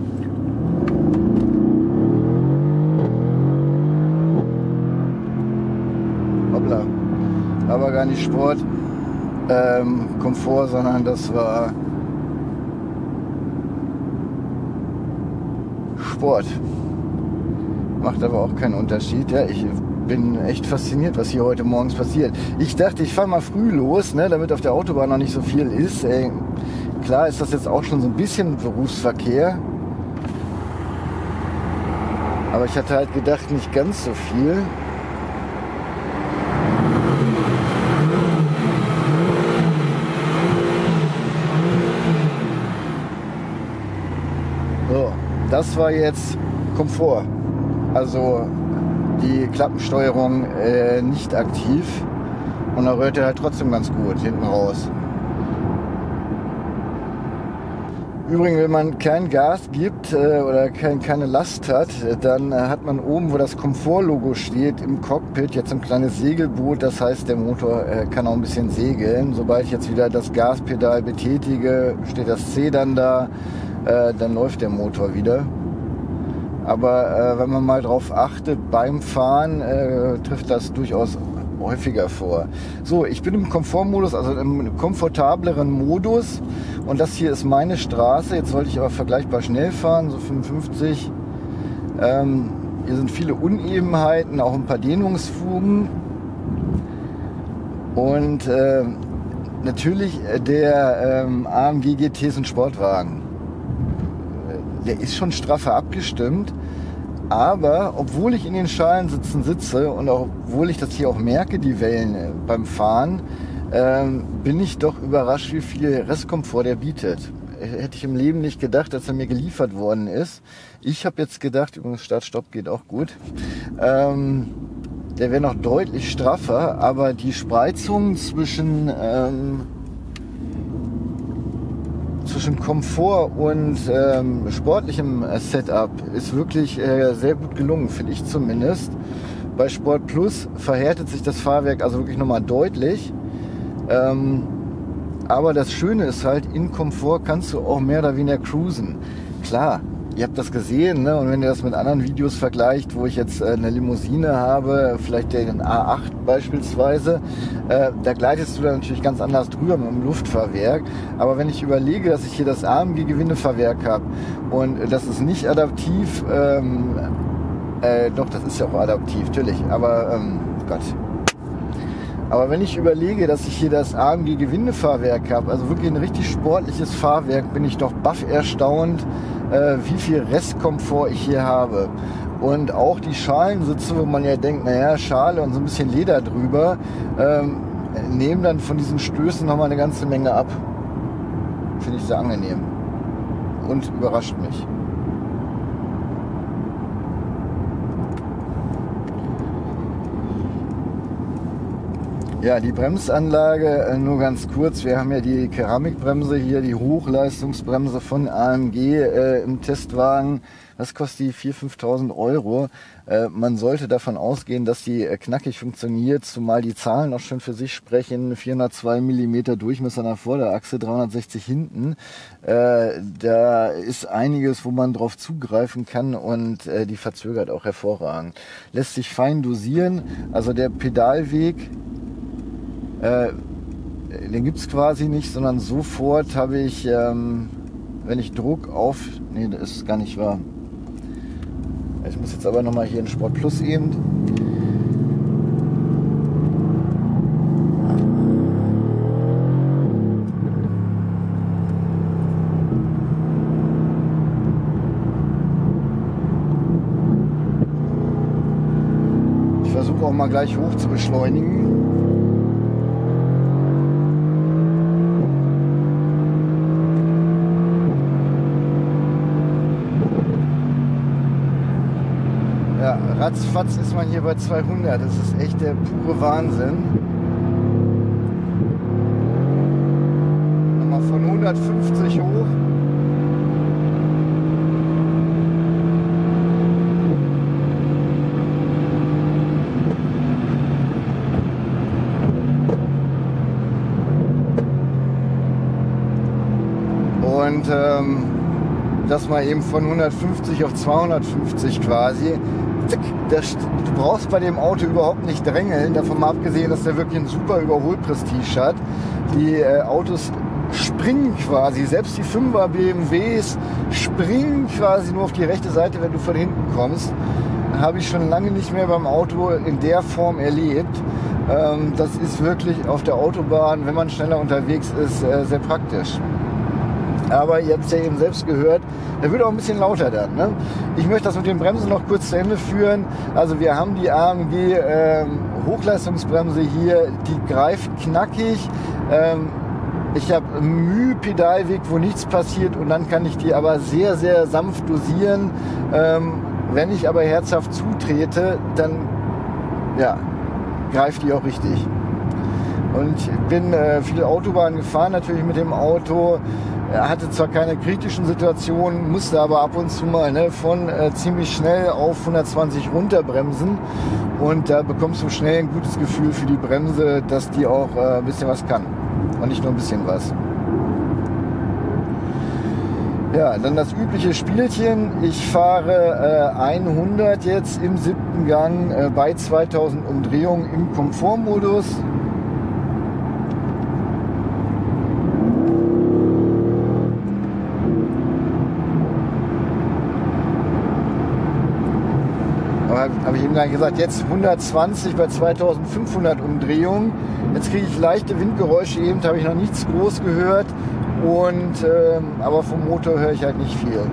Hoppla. Aber gar nicht Sport, ähm, Komfort, sondern das war Sport. Macht aber auch keinen Unterschied. Ja, ich bin echt fasziniert, was hier heute morgens passiert. Ich dachte, ich fahre mal früh los, ne, damit auf der Autobahn noch nicht so viel ist. Ey, klar ist das jetzt auch schon so ein bisschen Berufsverkehr. Aber ich hatte halt gedacht, nicht ganz so viel. So, das war jetzt Komfort. Also die Klappensteuerung äh, nicht aktiv. Und da rührt er halt trotzdem ganz gut hinten raus. Übrigens, wenn man kein Gas gibt äh, oder kein, keine Last hat, dann äh, hat man oben, wo das Komfort-Logo steht, im Cockpit jetzt ein kleines Segelboot. Das heißt, der Motor äh, kann auch ein bisschen segeln. Sobald ich jetzt wieder das Gaspedal betätige, steht das C dann da, äh, dann läuft der Motor wieder. Aber äh, wenn man mal drauf achtet beim Fahren, äh, trifft das durchaus häufiger vor. So, ich bin im Komfortmodus, also im komfortableren Modus, und das hier ist meine Straße. Jetzt sollte ich aber vergleichbar schnell fahren, so fünfundfünfzig. Ähm, hier sind viele Unebenheiten, auch ein paar Dehnungsfugen. Und äh, natürlich der ähm, A M G G T ist ein Sportwagen. Der ist schon straffer abgestimmt. Aber obwohl ich in den Schalensitzen sitze und auch, obwohl ich das hier auch merke, die Wellen äh, beim Fahren, ähm, bin ich doch überrascht, wie viel Restkomfort der bietet. Hätte ich im Leben nicht gedacht, dass er mir geliefert worden ist. Ich habe jetzt gedacht, übrigens Start-Stopp geht auch gut, ähm, der wäre noch deutlich straffer, aber die Spreizung zwischen, ähm, zwischen Komfort und ähm, sportlichem Setup ist wirklich äh, sehr gut gelungen, finde ich zumindest. Bei Sport Plus verhärtet sich das Fahrwerk also wirklich nochmal deutlich. Ähm, aber das Schöne ist halt, in Komfort kannst du auch mehr oder weniger cruisen. Klar, ihr habt das gesehen, ne? Und wenn ihr das mit anderen Videos vergleicht, wo ich jetzt äh, eine Limousine habe, vielleicht den A acht beispielsweise, äh, da gleitest du dann natürlich ganz anders drüber mit dem Luftfahrwerk. Aber wenn ich überlege, dass ich hier das A M G-Gewindefahrwerk habe und äh, das ist nicht adaptiv, ähm, äh, doch, das ist ja auch adaptiv, natürlich, aber ähm, Gott. Aber wenn ich überlege, dass ich hier das A M G-Gewindefahrwerk habe, also wirklich ein richtig sportliches Fahrwerk, bin ich doch baff erstaunt, äh, wie viel Restkomfort ich hier habe. Und auch die Schalensitze, wo man ja denkt, naja, Schale und so ein bisschen Leder drüber, ähm, nehmen dann von diesen Stößen nochmal eine ganze Menge ab. Finde ich sehr angenehm und überrascht mich. Ja, die Bremsanlage, äh, nur ganz kurz, wir haben ja die Keramikbremse hier, die Hochleistungsbremse von A M G äh, im Testwagen. Das kostet die viertausend, fünftausend Euro. Äh, man sollte davon ausgehen, dass die äh, knackig funktioniert, zumal die Zahlen auch schon für sich sprechen. vierhundertzwei Millimeter Durchmesser an der Vorderachse, dreihundertsechzig hinten. Äh, da ist einiges, wo man drauf zugreifen kann, und äh, die verzögert auch hervorragend. Lässt sich fein dosieren, also der Pedalweg, Äh, den gibt es quasi nicht, sondern sofort habe ich, ähm, wenn ich Druck auf... Nee, das ist gar nicht wahr. Ich muss jetzt aber nochmal hier in Sport Plus eben. Ich versuche auch mal gleich hoch zu beschleunigen. Ja, ratzfatz ist man hier bei zweihundert. Das ist echt der pure Wahnsinn. Nochmal von hundertfünfzig hoch. Und ähm, das mal eben von hundertfünfzig auf zweihundertfünfzig quasi. Das, du brauchst bei dem Auto überhaupt nicht drängeln, davon mal abgesehen, dass der wirklich ein super Überholprestige hat. Die äh, Autos springen quasi, selbst die Fünfer B M Ws springen quasi nur auf die rechte Seite, wenn du von hinten kommst. Habe ich schon lange nicht mehr beim Auto in der Form erlebt. Ähm, das ist wirklich auf der Autobahn, wenn man schneller unterwegs ist, äh, sehr praktisch. Aber ihr habt es ja eben selbst gehört, der wird auch ein bisschen lauter dann. Ne? Ich möchte das mit den Bremsen noch kurz zu Ende führen. Also wir haben die A M G ähm, Hochleistungsbremse hier, die greift knackig. Ähm, ich habe Müh-Pedalweg, wo nichts passiert, und dann kann ich die aber sehr, sehr sanft dosieren. Ähm, wenn ich aber herzhaft zutrete, dann ja, greift die auch richtig. Und ich bin äh, viel Autobahn gefahren natürlich mit dem Auto. er hatte zwar keine kritischen Situationen, musste aber ab und zu mal ne, von äh, ziemlich schnell auf hundertzwanzig runterbremsen. Und da bekommst du schnell ein gutes Gefühl für die Bremse, dass die auch äh, ein bisschen was kann. Und nicht nur ein bisschen was. Ja, dann das übliche Spielchen. Ich fahre äh, hundert jetzt im siebten Gang äh, bei zweitausend Umdrehungen im Komfortmodus. Habe ich eben gar nicht gesagt, jetzt hundertzwanzig bei zweitausendfünfhundert Umdrehungen. Jetzt kriege ich leichte Windgeräusche, eben habe ich noch nichts groß gehört. Und, ähm, aber vom Motor höre ich halt nicht viel.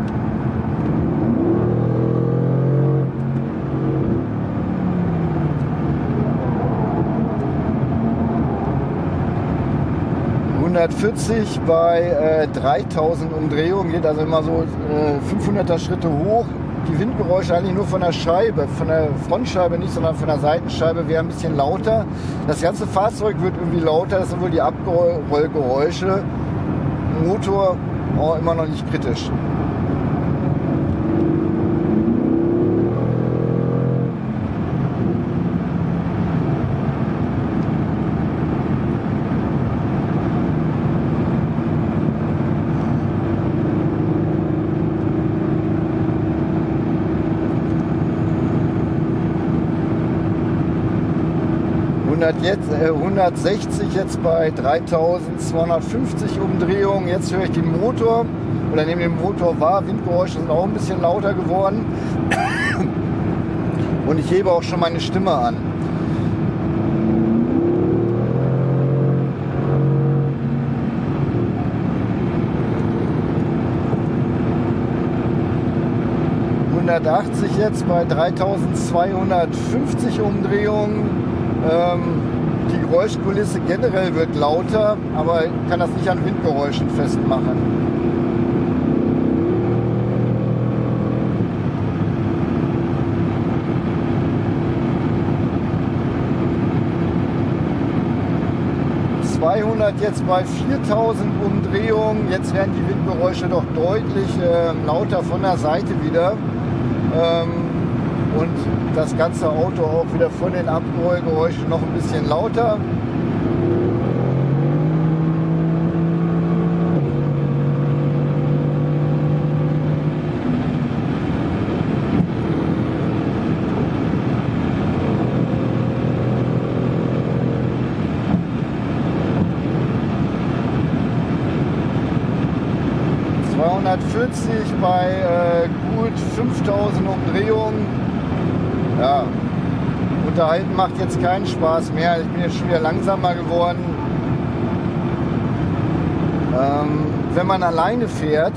hundertvierzig bei äh, dreitausend Umdrehungen, geht also immer so äh, fünfhunderter Schritte hoch. Die Windgeräusche eigentlich nur von der Scheibe, von der Frontscheibe nicht, sondern von der Seitenscheibe wäre ein bisschen lauter. Das ganze Fahrzeug wird irgendwie lauter, das sind wohl die Abrollgeräusche. Motor oh, immer noch nicht kritisch. Jetzt, äh, hundertsechzig jetzt bei dreitausendzweihundertfünfzig Umdrehungen. Jetzt höre ich den Motor oder neben dem Motor wahr. Windgeräusche sind auch ein bisschen lauter geworden. Und ich hebe auch schon meine Stimme an. hundertachtzig jetzt bei dreitausendzweihundertfünfzig Umdrehungen. Ähm, die Geräuschkulisse generell wird lauter, aber ich kann das nicht an Windgeräuschen festmachen. zweihundert jetzt bei viertausend Umdrehungen. Jetzt werden die Windgeräusche doch deutlich äh, lauter von der Seite wieder. Ähm, Und das ganze Auto auch wieder von den Abrollgeräuschen noch ein bisschen lauter. zweihundertvierzig bei äh, gut fünftausend Umdrehungen. Ja, unterhalten macht jetzt keinen Spaß mehr. Ich bin jetzt schon wieder langsamer geworden. Ähm, wenn man alleine fährt,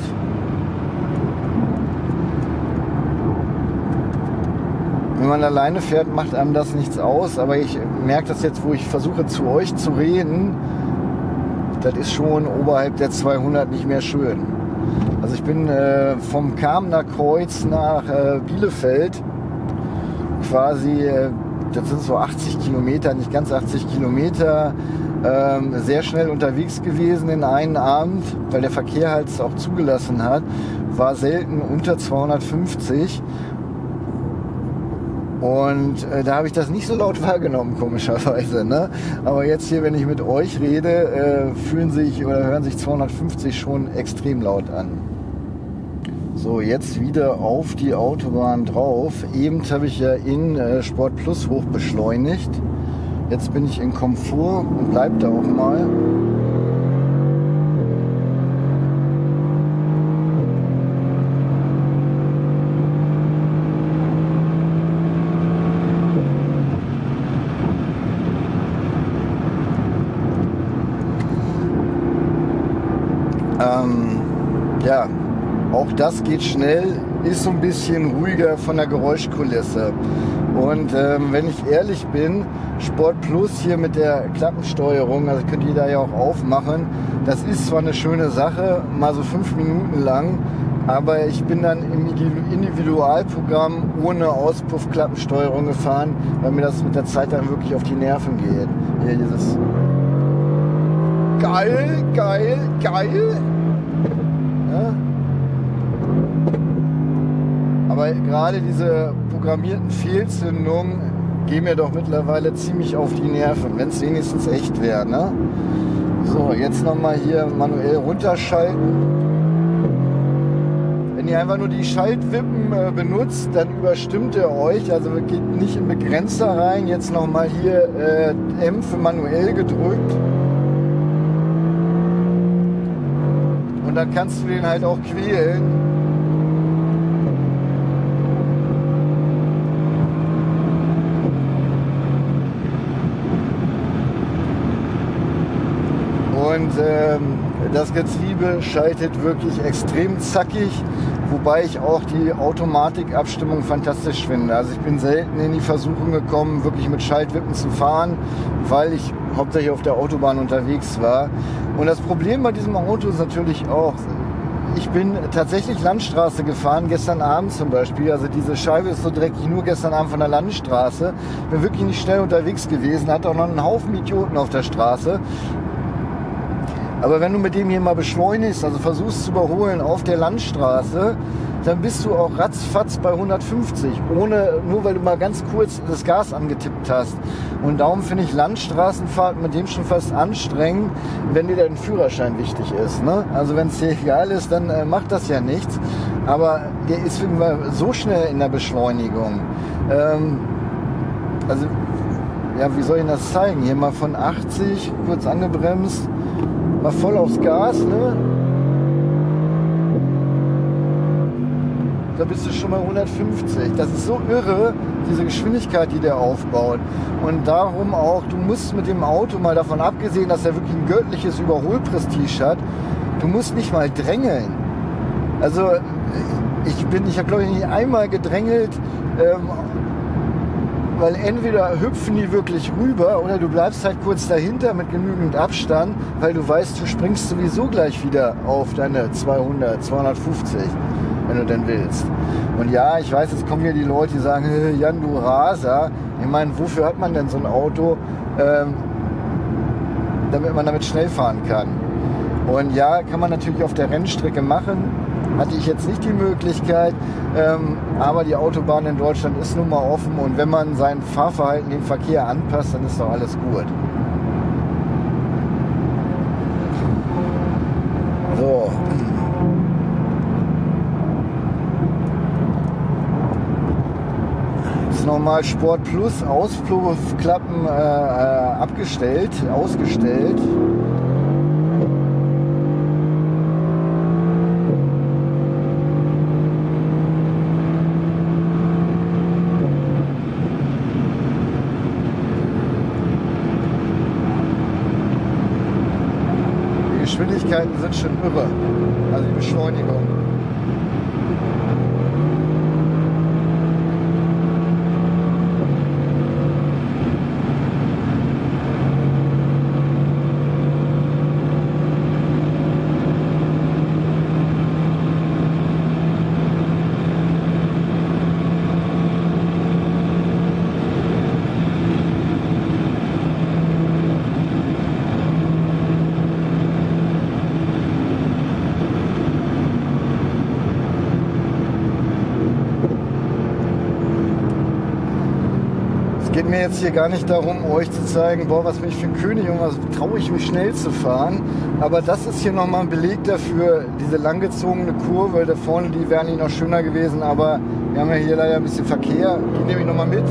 wenn man alleine fährt, macht einem das nichts aus. Aber ich merke das jetzt, wo ich versuche zu euch zu reden, das ist schon oberhalb der zweihundert nicht mehr schön. Also ich bin äh, vom Kamener Kreuz nach äh, Bielefeld quasi, das sind so achtzig Kilometer, nicht ganz achtzig Kilometer, ähm, sehr schnell unterwegs gewesen in einem Abend, weil der Verkehr halt es auch zugelassen hat, war selten unter zweihundertfünfzig und äh, da habe ich das nicht so laut wahrgenommen, komischerweise, ne? Aber jetzt hier, wenn ich mit euch rede, äh, fühlen sich oder hören sich zweihundertfünfzig schon extrem laut an. So, jetzt wieder auf die Autobahn drauf. Eben habe ich ja in äh, Sport Plus hoch beschleunigt. Jetzt bin ich in Komfort und bleib da auch mal. Ähm, ja. Auch das geht schnell, ist so ein bisschen ruhiger von der Geräuschkulisse. Und ähm, wenn ich ehrlich bin, Sport Plus hier mit der Klappensteuerung, also könnt ihr da ja auch aufmachen, das ist zwar eine schöne Sache, mal so fünf Minuten lang, aber ich bin dann im Individualprogramm ohne Auspuffklappensteuerung gefahren, weil mir das mit der Zeit dann wirklich auf die Nerven geht. Hier dieses geil, geil, geil. ne? Aber gerade diese programmierten Fehlzündungen gehen mir doch mittlerweile ziemlich auf die Nerven, wenn es wenigstens echt wäre, ne? So, jetzt nochmal hier manuell runterschalten. Wenn ihr einfach nur die Schaltwippen äh, benutzt, dann überstimmt er euch, also geht nicht in Begrenzer rein. Jetzt nochmal hier äh, M für manuell gedrückt. Und dann kannst du den halt auch quälen. Und ähm, das Getriebe schaltet wirklich extrem zackig, wobei ich auch die Automatikabstimmung fantastisch finde. Also ich bin selten in die Versuchung gekommen, wirklich mit Schaltwippen zu fahren, weil ich hauptsächlich auf der Autobahn unterwegs war. Und das Problem bei diesem Auto ist natürlich auch, ich bin tatsächlich Landstraße gefahren, gestern Abend zum Beispiel. Also diese Scheibe ist so dreckig, nur gestern Abend von der Landstraße. Bin wirklich nicht schnell unterwegs gewesen, hatte auch noch einen Haufen Idioten auf der Straße. Aber wenn du mit dem hier mal beschleunigst, also versuchst zu überholen auf der Landstraße, dann bist du auch ratzfatz bei hundertfünfzig, ohne, nur weil du mal ganz kurz das Gas angetippt hast. Und darum finde ich Landstraßenfahrt mit dem schon fast anstrengend, wenn dir dein Führerschein wichtig ist, ne? Also wenn es dir egal ist, dann äh, macht das ja nichts. Aber der ist so schnell in der Beschleunigung. Ähm, also, ja, wie soll ich das zeigen? Hier mal von achtzig, kurz angebremst. Mal voll aufs Gas, ne? Da bist du schon mal hundertfünfzig. Das ist so irre, diese Geschwindigkeit, die der aufbaut. Und darum auch, du musst mit dem Auto, mal davon abgesehen, dass er wirklich ein göttliches Überholprestige hat, du musst nicht mal drängeln. Also ich bin, ich habe glaube ich nicht einmal gedrängelt, ähm, weil entweder hüpfen die wirklich rüber oder du bleibst halt kurz dahinter mit genügend Abstand, weil du weißt, du springst sowieso gleich wieder auf deine zweihundert, zweihundertfünfzig, wenn du denn willst. Und ja, ich weiß, jetzt kommen hier die Leute, die sagen, hey, Jan, du Raser. Ich meine, wofür hat man denn so ein Auto, ähm, damit man damit schnell fahren kann? Und ja, kann man natürlich auf der Rennstrecke machen. Hatte ich jetzt nicht die Möglichkeit, ähm, aber die Autobahn in Deutschland ist nun mal offen und wenn man sein Fahrverhalten dem Verkehr anpasst, dann ist doch alles gut. So. Jetzt nochmal Sport Plus, Auspuffklappen äh, abgestellt, ausgestellt. Die Geschwindigkeiten sind schon irre, also die Beschleunigung. Es geht mir jetzt hier gar nicht darum, euch zu zeigen, boah, was bin ich für ein König und was traue ich mich schnell zu fahren. Aber das ist hier nochmal ein Beleg dafür, diese langgezogene Kurve, da vorne, die wäre nicht noch schöner gewesen, aber wir haben ja hier leider ein bisschen Verkehr. Die nehme ich nochmal mit.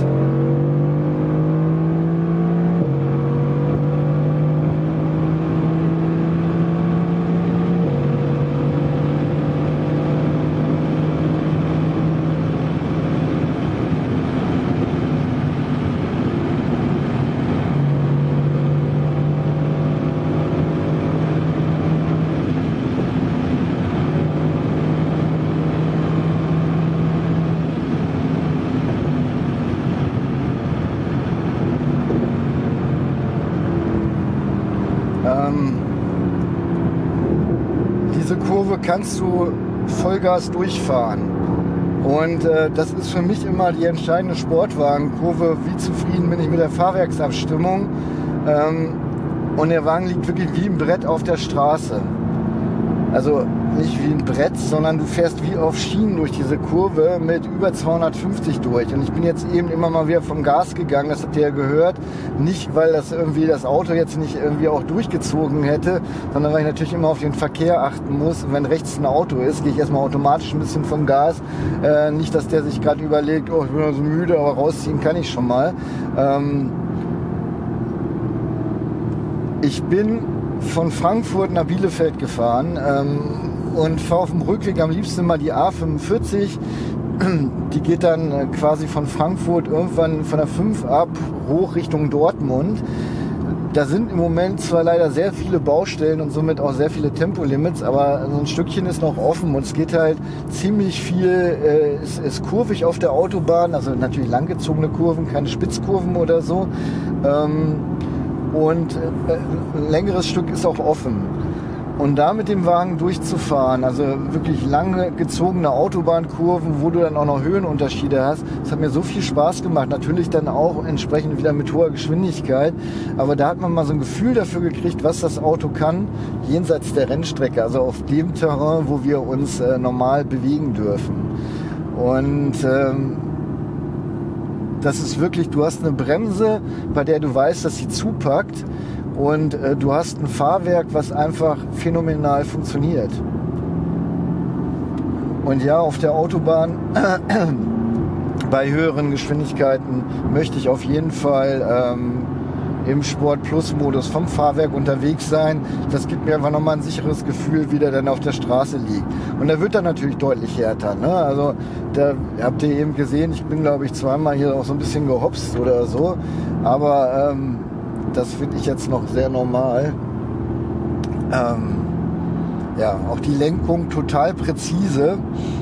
Diese Kurve kannst du Vollgas durchfahren. Und äh, das ist für mich immer die entscheidende Sportwagenkurve. Wie zufrieden bin ich mit der Fahrwerksabstimmung. Ähm, und der Wagen liegt wirklich wie ein Brett auf der Straße. Also nicht wie ein Brett, sondern du fährst wie auf Schienen durch diese Kurve mit über zweihundertfünfzig durch. Und ich bin jetzt eben immer mal wieder vom Gas gegangen, das habt ihr ja gehört. Nicht, weil das irgendwie das Auto jetzt nicht irgendwie auch durchgezogen hätte, sondern weil ich natürlich immer auf den Verkehr achten muss. Und wenn rechts ein Auto ist, gehe ich erstmal automatisch ein bisschen vom Gas. Äh, nicht, dass der sich gerade überlegt, oh, ich bin so müde, aber rausziehen kann ich schon mal. Ähm ich bin von Frankfurt nach Bielefeld gefahren ähm, und fahre auf dem Rückweg am liebsten mal die A fünfundvierzig. Die geht dann äh, quasi von Frankfurt irgendwann von der fünf ab hoch Richtung Dortmund. Da sind im Moment zwar leider sehr viele Baustellen und somit auch sehr viele Tempolimits, aber so ein Stückchen ist noch offen und es geht halt ziemlich viel, äh, es ist kurvig auf der Autobahn, also natürlich langgezogene Kurven, keine Spitzkurven oder so. Ähm, Und äh, ein längeres Stück ist auch offen. Und da mit dem Wagen durchzufahren, also wirklich lange gezogene Autobahnkurven, wo du dann auch noch Höhenunterschiede hast, das hat mir so viel Spaß gemacht. Natürlich dann auch entsprechend wieder mit hoher Geschwindigkeit. Aber da hat man mal so ein Gefühl dafür gekriegt, was das Auto kann, jenseits der Rennstrecke, also auf dem Terrain, wo wir uns äh, normal bewegen dürfen. Und ähm, das ist wirklich, du hast eine Bremse, bei der du weißt, dass sie zupackt und äh, du hast ein Fahrwerk, was einfach phänomenal funktioniert. Und ja, auf der Autobahn bei höheren Geschwindigkeiten möchte ich auf jeden Fall ähm, im Sport-Plus-Modus vom Fahrwerk unterwegs sein. Das gibt mir einfach nochmal ein sicheres Gefühl, wie der dann auf der Straße liegt. Und der wird dann natürlich deutlich härter. Ne? Also da habt ihr eben gesehen, ich bin glaube ich zweimal hier auch so ein bisschen gehopst oder so. Aber ähm, das finde ich jetzt noch sehr normal. Ähm, ja, auch die Lenkung total präzise.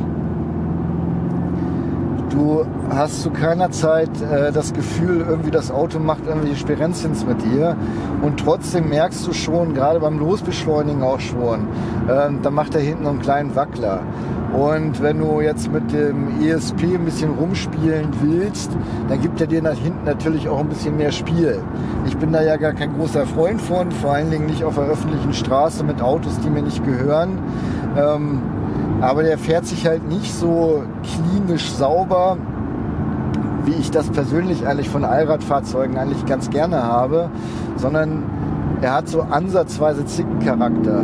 Du hast zu keiner Zeit äh, das Gefühl, irgendwie das Auto macht irgendwie Sperenzchens mit dir. Und trotzdem merkst du schon, gerade beim Losbeschleunigen auch schon, äh, da macht er hinten einen kleinen Wackler. Und wenn du jetzt mit dem E S P ein bisschen rumspielen willst, dann gibt er dir nach hinten natürlich auch ein bisschen mehr Spiel. Ich bin da ja gar kein großer Freund von, vor allen Dingen nicht auf der öffentlichen Straße mit Autos, die mir nicht gehören. Ähm, Aber der fährt sich halt nicht so klinisch sauber, wie ich das persönlich eigentlich von Allradfahrzeugen eigentlich ganz gerne habe, sondern er hat so ansatzweise Zickencharakter.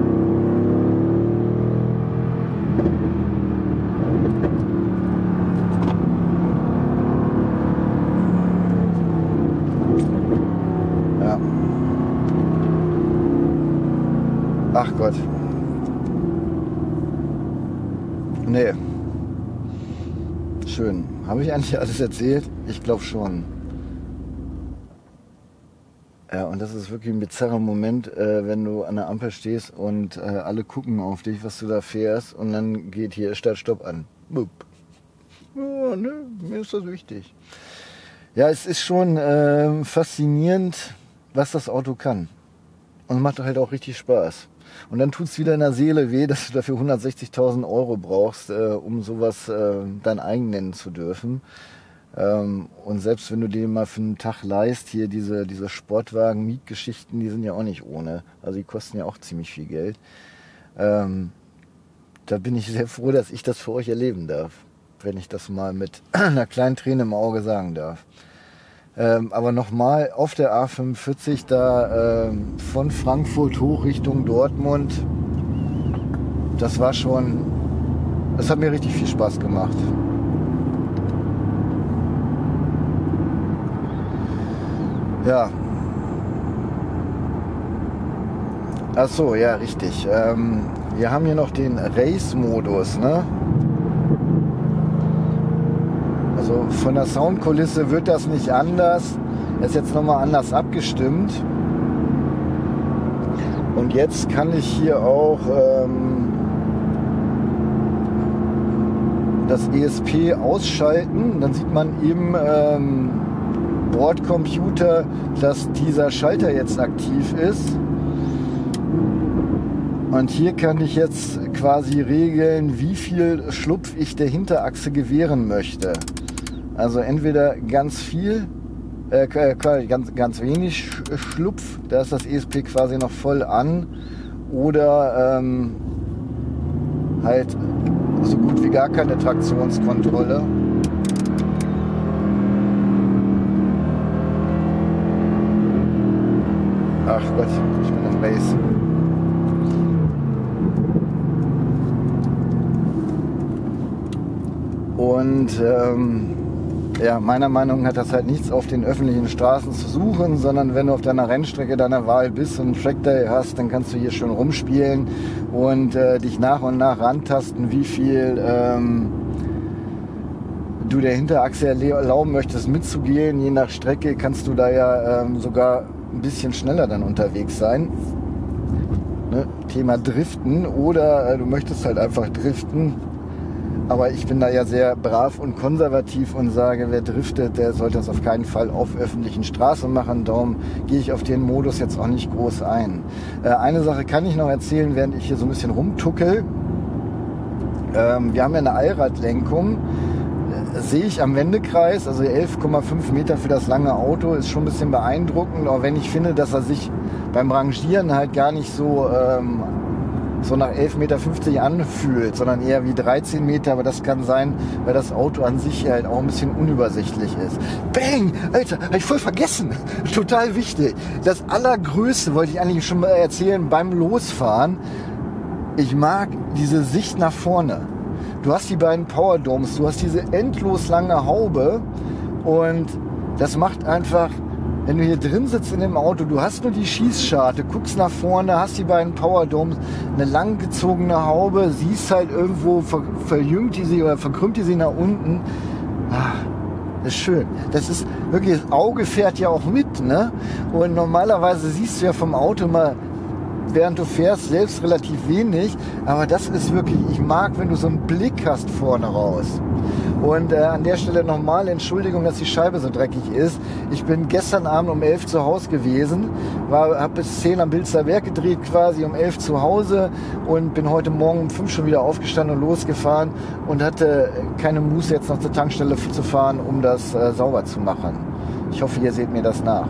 Ja. Ach Gott. Nee. Schön. Habe ich eigentlich alles erzählt? Ich glaube schon. Ja, und das ist wirklich ein bizarrer Moment, äh, wenn du an der Ampel stehst und äh, alle gucken auf dich, was du da fährst und dann geht hier Start, Stopp an. Bup. Ja, ne, mir ist das wichtig. Ja, es ist schon äh, faszinierend, was das Auto kann. Und macht halt auch richtig Spaß. Und dann tut es wieder in der Seele weh, dass du dafür hundertsechzigtausend Euro brauchst, äh, um sowas äh, dein eigen nennen zu dürfen. Ähm, und selbst wenn du den mal für einen Tag leihst, hier diese, diese Sportwagen-Mietgeschichten, die sind ja auch nicht ohne. Also die kosten ja auch ziemlich viel Geld. Ähm, da bin ich sehr froh, dass ich das für euch erleben darf, wenn ich das mal mit einer kleinen Träne im Auge sagen darf. Ähm, aber nochmal auf der A fünfundvierzig da ähm, von Frankfurt hoch Richtung Dortmund, das war schon, das hat mir richtig viel Spaß gemacht. Ja. Ach so, ja, richtig. Ähm, wir haben hier noch den Race-Modus, ne? Also von der Soundkulisse wird das nicht anders. Er ist jetzt nochmal anders abgestimmt. Und jetzt kann ich hier auch ähm, das E S P ausschalten. Dann sieht man im ähm, Bordcomputer, dass dieser Schalter jetzt aktiv ist. Und hier kann ich jetzt quasi regeln, wie viel Schlupf ich der Hinterachse gewähren möchte. Also entweder ganz viel, äh, ganz, ganz wenig Schlupf, da ist das E S P quasi noch voll an, oder ähm, halt so gut wie gar keine Traktionskontrolle. Ach Gott, ich bin im Race. Und ähm, ja, meiner Meinung nach hat das halt nichts auf den öffentlichen Straßen zu suchen, sondern wenn du auf deiner Rennstrecke deiner Wahl bist und einen Trackday hast, dann kannst du hier schön rumspielen und äh, dich nach und nach rantasten, wie viel ähm, du der Hinterachse erlauben möchtest mitzugehen. Je nach Strecke kannst du da ja ähm, sogar ein bisschen schneller dann unterwegs sein. Ne? Thema Driften, oder äh, du möchtest halt einfach driften. Aber ich bin da ja sehr brav und konservativ und sage, wer driftet, der sollte das auf keinen Fall auf öffentlichen Straßen machen. Darum gehe ich auf den Modus jetzt auch nicht groß ein. Äh, eine Sache kann ich noch erzählen, während ich hier so ein bisschen rumtuckel. Ähm, wir haben ja eine Allradlenkung. Sehe ich am Wendekreis, also elf Komma fünf Meter für das lange Auto, ist schon ein bisschen beeindruckend, auch wenn ich finde, dass er sich beim Rangieren halt gar nicht so, ähm, so nach elf Komma fünfzig Meter anfühlt, sondern eher wie dreizehn Meter, aber das kann sein, weil das Auto an sich halt auch ein bisschen unübersichtlich ist. Bang! Alter, hab ich voll vergessen! Total wichtig. Das Allergrößte wollte ich eigentlich schon mal erzählen beim Losfahren. Ich mag diese Sicht nach vorne. Du hast die beiden Powerdomes, du hast diese endlos lange Haube und das macht einfach, wenn du hier drin sitzt in dem Auto, du hast nur die Schießscharte, guckst nach vorne, hast die beiden Powerdomes, eine langgezogene Haube, siehst halt irgendwo, ver, verjüngt die sie oder verkrümmt die sie nach unten. Ah, das ist schön. Das ist wirklich, das Auge fährt ja auch mit, ne? Und normalerweise siehst du ja vom Auto mal, während du fährst, selbst relativ wenig, aber das ist wirklich, ich mag, wenn du so einen Blick hast vorne raus. Und äh, an der Stelle nochmal Entschuldigung, dass die Scheibe so dreckig ist. Ich bin gestern Abend um elf zu Hause gewesen, habe bis zehn am Bilzer Berg gedreht, quasi um elf zu Hause und bin heute Morgen um fünf schon wieder aufgestanden und losgefahren und hatte keine Muße, jetzt noch zur Tankstelle zu fahren, um das äh, sauber zu machen. Ich hoffe, ihr seht mir das nach.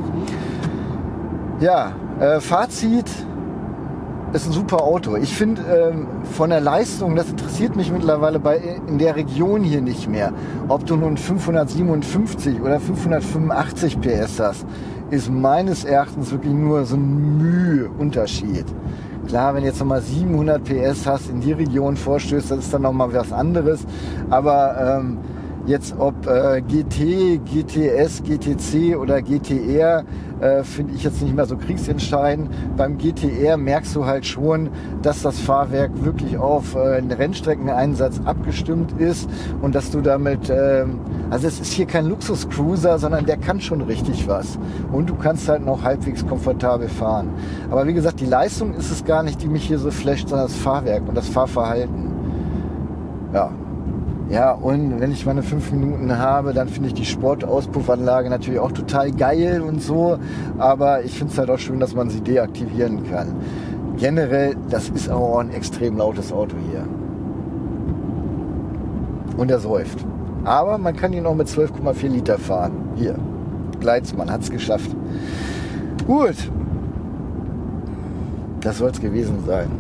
Ja, äh, Fazit, ist ein super Auto. Ich finde ähm, von der Leistung, das interessiert mich mittlerweile bei, in der Region hier nicht mehr. Ob du nun fünfhundertsiebenundfünfzig oder fünfhundertfünfundachtzig P S hast, ist meines Erachtens wirklich nur so ein Mühe-Unterschied. Klar, wenn du jetzt nochmal siebenhundert P S hast, in die Region vorstößt, das ist dann nochmal was anderes. Aber ähm, jetzt ob äh, G T, G T S, G T C oder G T R, äh, finde ich jetzt nicht mehr so kriegsentscheidend. Beim G T R merkst du halt schon, dass das Fahrwerk wirklich auf äh, einen Rennstreckeneinsatz abgestimmt ist und dass du damit, äh, also es ist hier kein Luxuscruiser, sondern der kann schon richtig was. Und du kannst halt noch halbwegs komfortabel fahren. Aber wie gesagt, die Leistung ist es gar nicht, die mich hier so flasht, sondern das Fahrwerk und das Fahrverhalten. Ja. Ja, und wenn ich meine fünf Minuten habe, dann finde ich die Sportauspuffanlage natürlich auch total geil und so. Aber ich finde es halt auch schön, dass man sie deaktivieren kann. Generell, das ist auch ein extrem lautes Auto hier. Und er säuft. Aber man kann ihn auch mit zwölf Komma vier Liter fahren. Hier, Gleitzmann hat es geschafft. Gut. Das soll es gewesen sein.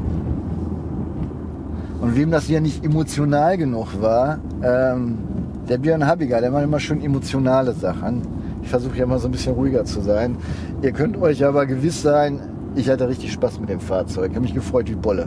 Und wem das hier nicht emotional genug war, ähm, der Björn Habiger, der macht immer schön emotionale Sachen. Ich versuche ja immer so ein bisschen ruhiger zu sein. Ihr könnt euch aber gewiss sein, ich hatte richtig Spaß mit dem Fahrzeug. Ich habe mich gefreut wie Bolle.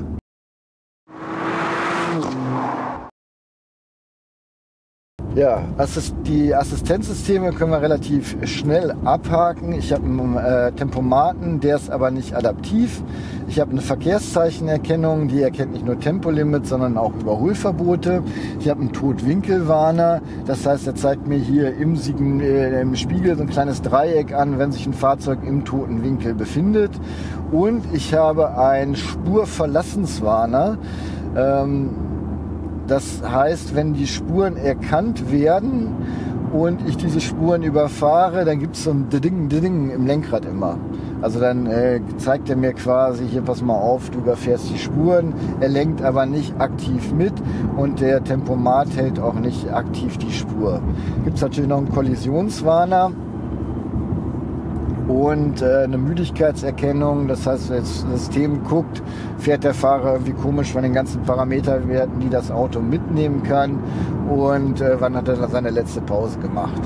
Ja, Assist die Assistenzsysteme können wir relativ schnell abhaken. Ich habe einen äh, Tempomaten, der ist aber nicht adaptiv. Ich habe eine Verkehrszeichenerkennung, die erkennt nicht nur Tempolimit, sondern auch Überholverbote. Ich habe einen Totwinkelwarner, das heißt, er zeigt mir hier im, Siegen, äh, im Spiegel so ein kleines Dreieck an, wenn sich ein Fahrzeug im toten Winkel befindet. Und ich habe einen Spurverlassenswarner. Ähm, Das heißt, wenn die Spuren erkannt werden und ich diese Spuren überfahre, dann gibt es so ein Ding, Ding im Lenkrad immer. Also dann äh, zeigt er mir quasi, hier pass mal auf, du überfährst die Spuren. Er lenkt aber nicht aktiv mit und der Tempomat hält auch nicht aktiv die Spur. Gibt es natürlich noch einen Kollisionswarner. und äh, eine Müdigkeitserkennung. Das heißt, das System guckt, fährt der Fahrer irgendwie komisch von den ganzen Parameterwerten, die das Auto mitnehmen kann, und äh, wann hat er seine letzte Pause gemacht.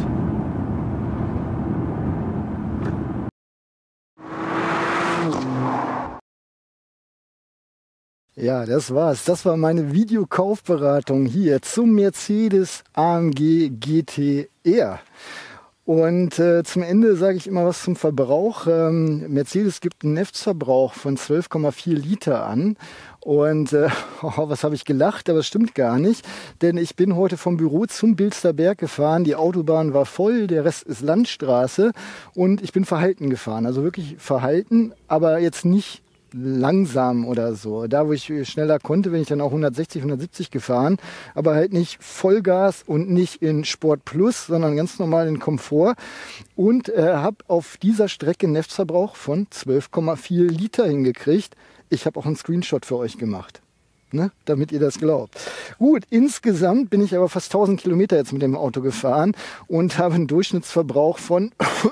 Ja, das war's. Das war meine Videokaufberatung hier zum Mercedes A M G G T R. Und äh, zum Ende sage ich immer was zum Verbrauch. Ähm, Mercedes gibt einen Netzverbrauch von zwölf Komma vier Liter an. Und äh, oh, was habe ich gelacht, aber es stimmt gar nicht. Denn ich bin heute vom Büro zum Bilsterberg gefahren. Die Autobahn war voll, der Rest ist Landstraße. Und ich bin verhalten gefahren. Also wirklich verhalten, aber jetzt nicht langsam oder so. Da, wo ich schneller konnte, bin ich dann auch hundertsechzig, hundertsiebzig gefahren, aber halt nicht Vollgas und nicht in Sport Plus, sondern ganz normal in Komfort, und äh, habe auf dieser Strecke einen Netzverbrauch von zwölf Komma vier Liter hingekriegt. Ich habe auch einen Screenshot für euch gemacht, ne, damit ihr das glaubt. Gut, insgesamt bin ich aber fast tausend Kilometer jetzt mit dem Auto gefahren und habe einen Durchschnittsverbrauch von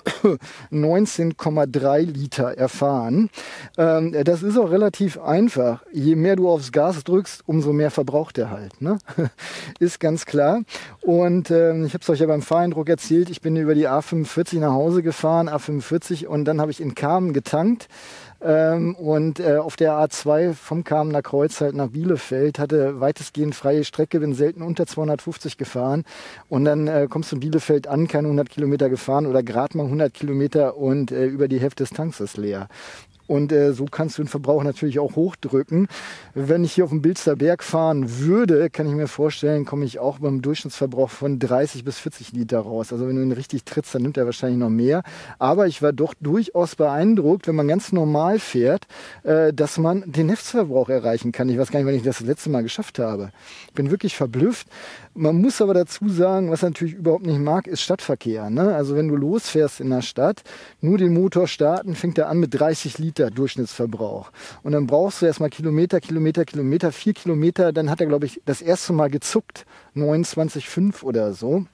neunzehn Komma drei Liter erfahren. Ähm, das ist auch relativ einfach. Je mehr du aufs Gas drückst, umso mehr verbraucht er halt, ne? Ist ganz klar. Und ähm, ich habe es euch ja beim Fahreindruck erzählt, ich bin über die A fünfundvierzig nach Hause gefahren, A fünfundvierzig, und dann habe ich in Kamen getankt. Ähm, und äh, auf der A zwei vom Kamener Kreuz halt nach Bielefeld, hatte weitestgehend freie Strecke, bin selten unter zweihundertfünfzig gefahren, und dann äh, kommst du in Bielefeld an, keine hundert Kilometer gefahren oder gerade mal hundert Kilometer, und äh, über die Hälfte des Tanks ist leer. Und äh, so kannst du den Verbrauch natürlich auch hochdrücken. Wenn ich hier auf dem Bilsterberg fahren würde, kann ich mir vorstellen, komme ich auch beim Durchschnittsverbrauch von dreißig bis vierzig Liter raus. Also wenn du ihn richtig trittst, dann nimmt er wahrscheinlich noch mehr. Aber ich war doch durchaus beeindruckt, wenn man ganz normal fährt, äh, dass man den Netzverbrauch erreichen kann. Ich weiß gar nicht, wann ich das das letzte Mal geschafft habe. Ich bin wirklich verblüfft. Man muss aber dazu sagen, was er natürlich überhaupt nicht mag, ist Stadtverkehr, ne? Also wenn du losfährst in der Stadt, nur den Motor starten, fängt er an mit dreißig Liter Durchschnittsverbrauch. Und dann brauchst du erstmal Kilometer, Kilometer, Kilometer, vier Kilometer. Dann hat er, glaube ich, das erste Mal gezuckt, neunundzwanzig Komma fünf oder so.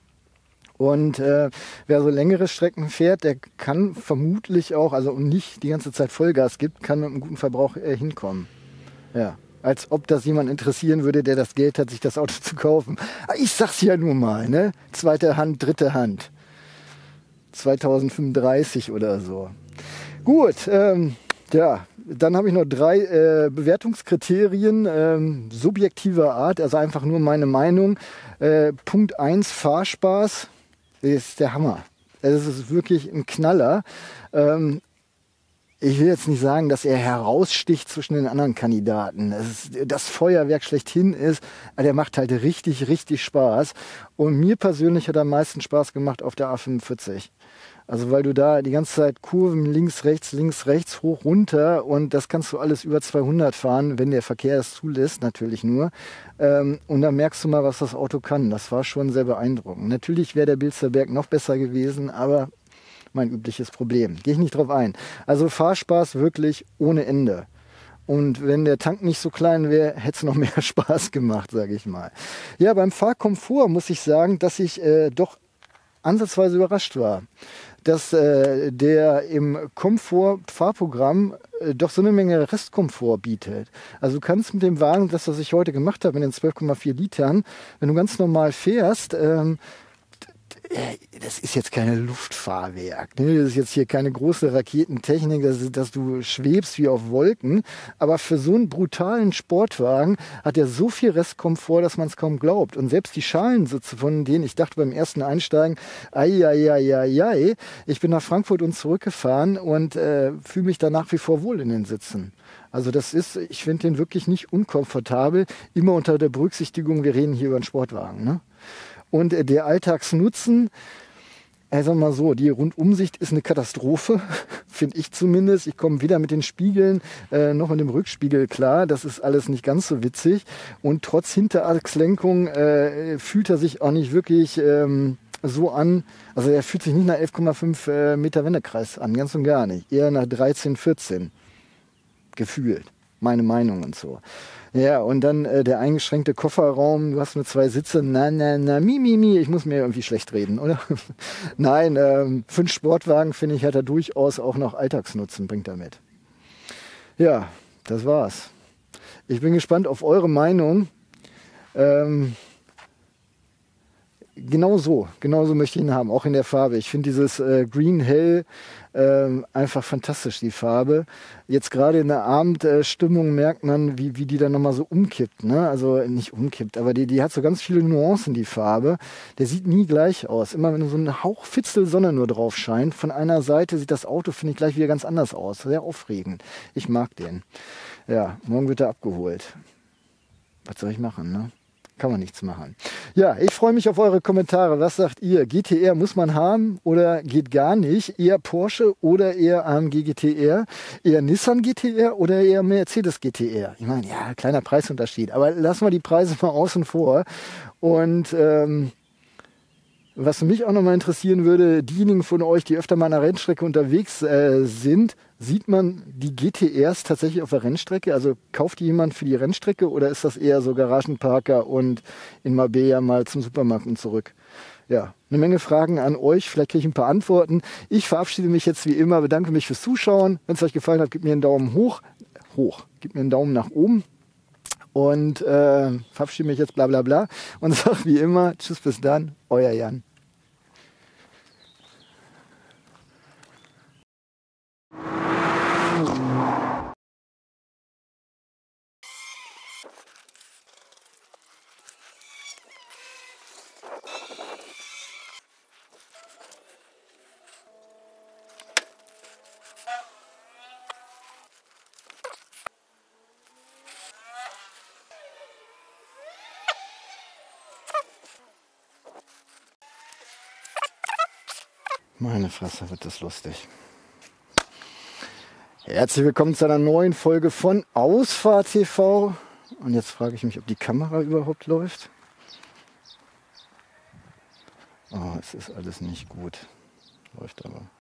Und äh, wer so längere Strecken fährt, der kann vermutlich auch, also nicht die ganze Zeit Vollgas gibt, kann mit einem guten Verbrauch äh, hinkommen. Ja. Als ob das jemand interessieren würde, der das Geld hat, sich das Auto zu kaufen. Ich sag's ja nur mal, ne? Zweite Hand, dritte Hand. zweitausendfünfunddreißig oder so. Gut, ähm, ja, dann habe ich noch drei äh, Bewertungskriterien ähm, subjektiver Art, also einfach nur meine Meinung. Äh, Punkt eins, Fahrspaß, ist der Hammer. Es ist wirklich ein Knaller. Ähm, Ich will jetzt nicht sagen, dass er heraussticht zwischen den anderen Kandidaten. Das, ist, das Feuerwerk schlechthin ist, aber der macht halt richtig, richtig Spaß. Und mir persönlich hat er am meisten Spaß gemacht auf der A fünfundvierzig. Also weil du da die ganze Zeit Kurven links, rechts, links, rechts, hoch, runter, und das kannst du alles über zweihundert fahren, wenn der Verkehr es zulässt, natürlich nur. Ähm, und dann merkst du mal, was das Auto kann. Das war schon sehr beeindruckend. Natürlich wäre der Bilsterberg noch besser gewesen, aber mein übliches Problem. Gehe ich nicht drauf ein. Also Fahrspaß wirklich ohne Ende. Und wenn der Tank nicht so klein wäre, hätte es noch mehr Spaß gemacht, sage ich mal. Ja, beim Fahrkomfort muss ich sagen, dass ich äh, doch ansatzweise überrascht war, dass äh, der im Komfort-Fahrprogramm äh, doch so eine Menge Restkomfort bietet. Also du kannst mit dem Wagen, das was ich heute gemacht habe, mit den zwölf Komma vier Litern, wenn du ganz normal fährst, ähm, das ist jetzt keine Luftfahrwerk, ne? Das ist jetzt hier keine große Raketentechnik, dass, dass du schwebst wie auf Wolken. Aber für so einen brutalen Sportwagen hat er so viel Restkomfort, dass man es kaum glaubt. Und selbst die Schalensitze, von denen ich dachte beim ersten Einsteigen, ai, ai, ai, ai, ai. Ich bin nach Frankfurt und zurückgefahren und äh, fühle mich da nach wie vor wohl in den Sitzen. Also das ist, ich finde den wirklich nicht unkomfortabel, immer unter der Berücksichtigung, wir reden hier über einen Sportwagen, ne? Und der Alltagsnutzen, also mal so, die Rundumsicht ist eine Katastrophe, finde ich zumindest. Ich komme weder mit den Spiegeln äh, noch mit dem Rückspiegel klar. Das ist alles nicht ganz so witzig. Und trotz Hinterachslenkung äh, fühlt er sich auch nicht wirklich ähm, so an. Also er fühlt sich nicht nach elf Komma fünf äh, Meter Wendekreis an, ganz und gar nicht. Eher nach dreizehn, vierzehn gefühlt. Meine Meinung und so. Ja, und dann äh, der eingeschränkte Kofferraum, du hast nur zwei Sitze, na, na, na, mi, mi, mi, ich muss mir irgendwie schlecht reden, oder? Nein, ähm, fünf Sportwagen, finde ich, hat er durchaus auch noch Alltagsnutzen, bringt er mit. Ja, das war's. Ich bin gespannt auf eure Meinung. Ähm, Genau so, genau so möchte ich ihn haben, auch in der Farbe. Ich finde dieses äh, Green Hell äh, einfach fantastisch, die Farbe. Jetzt gerade in der Abendstimmung merkt man, wie, wie die dann nochmal so umkippt. Ne? Also nicht umkippt, aber die, die hat so ganz viele Nuancen, die Farbe. Der sieht nie gleich aus. Immer wenn so ein Hauch Fitzel Sonne nur drauf scheint, von einer Seite sieht das Auto, finde ich, gleich wieder ganz anders aus. Sehr aufregend. Ich mag den. Ja, morgen wird er abgeholt. Was soll ich machen, ne? Kann man nichts machen. Ja, ich freue mich auf eure Kommentare. Was sagt ihr? G T R muss man haben oder geht gar nicht? Eher Porsche oder eher A M G G T R? Eher Nissan G T R oder eher Mercedes G T R? Ich meine, ja, kleiner Preisunterschied. Aber lassen wir die Preise mal außen vor. Und ähm, was mich auch nochmal interessieren würde, diejenigen von euch, die öfter mal an der Rennstrecke unterwegs äh, sind, sieht man die G T Rs tatsächlich auf der Rennstrecke? Also kauft die jemand für die Rennstrecke oder ist das eher so Garagenparker und in Marbella mal zum Supermarkt und zurück? Ja, eine Menge Fragen an euch, vielleicht kriege ich ein paar Antworten. Ich verabschiede mich jetzt wie immer, bedanke mich fürs Zuschauen. Wenn es euch gefallen hat, gebt mir einen Daumen hoch, hoch, gebt mir einen Daumen nach oben. Und äh, verabschiede mich jetzt bla bla bla und sage wie immer, tschüss, bis dann, euer Jan. Meine Fresse, wird das lustig. Herzlich willkommen zu einer neuen Folge von Ausfahrt T V. Und jetzt frage ich mich, ob die Kamera überhaupt läuft. Oh, es ist alles nicht gut. Läuft aber.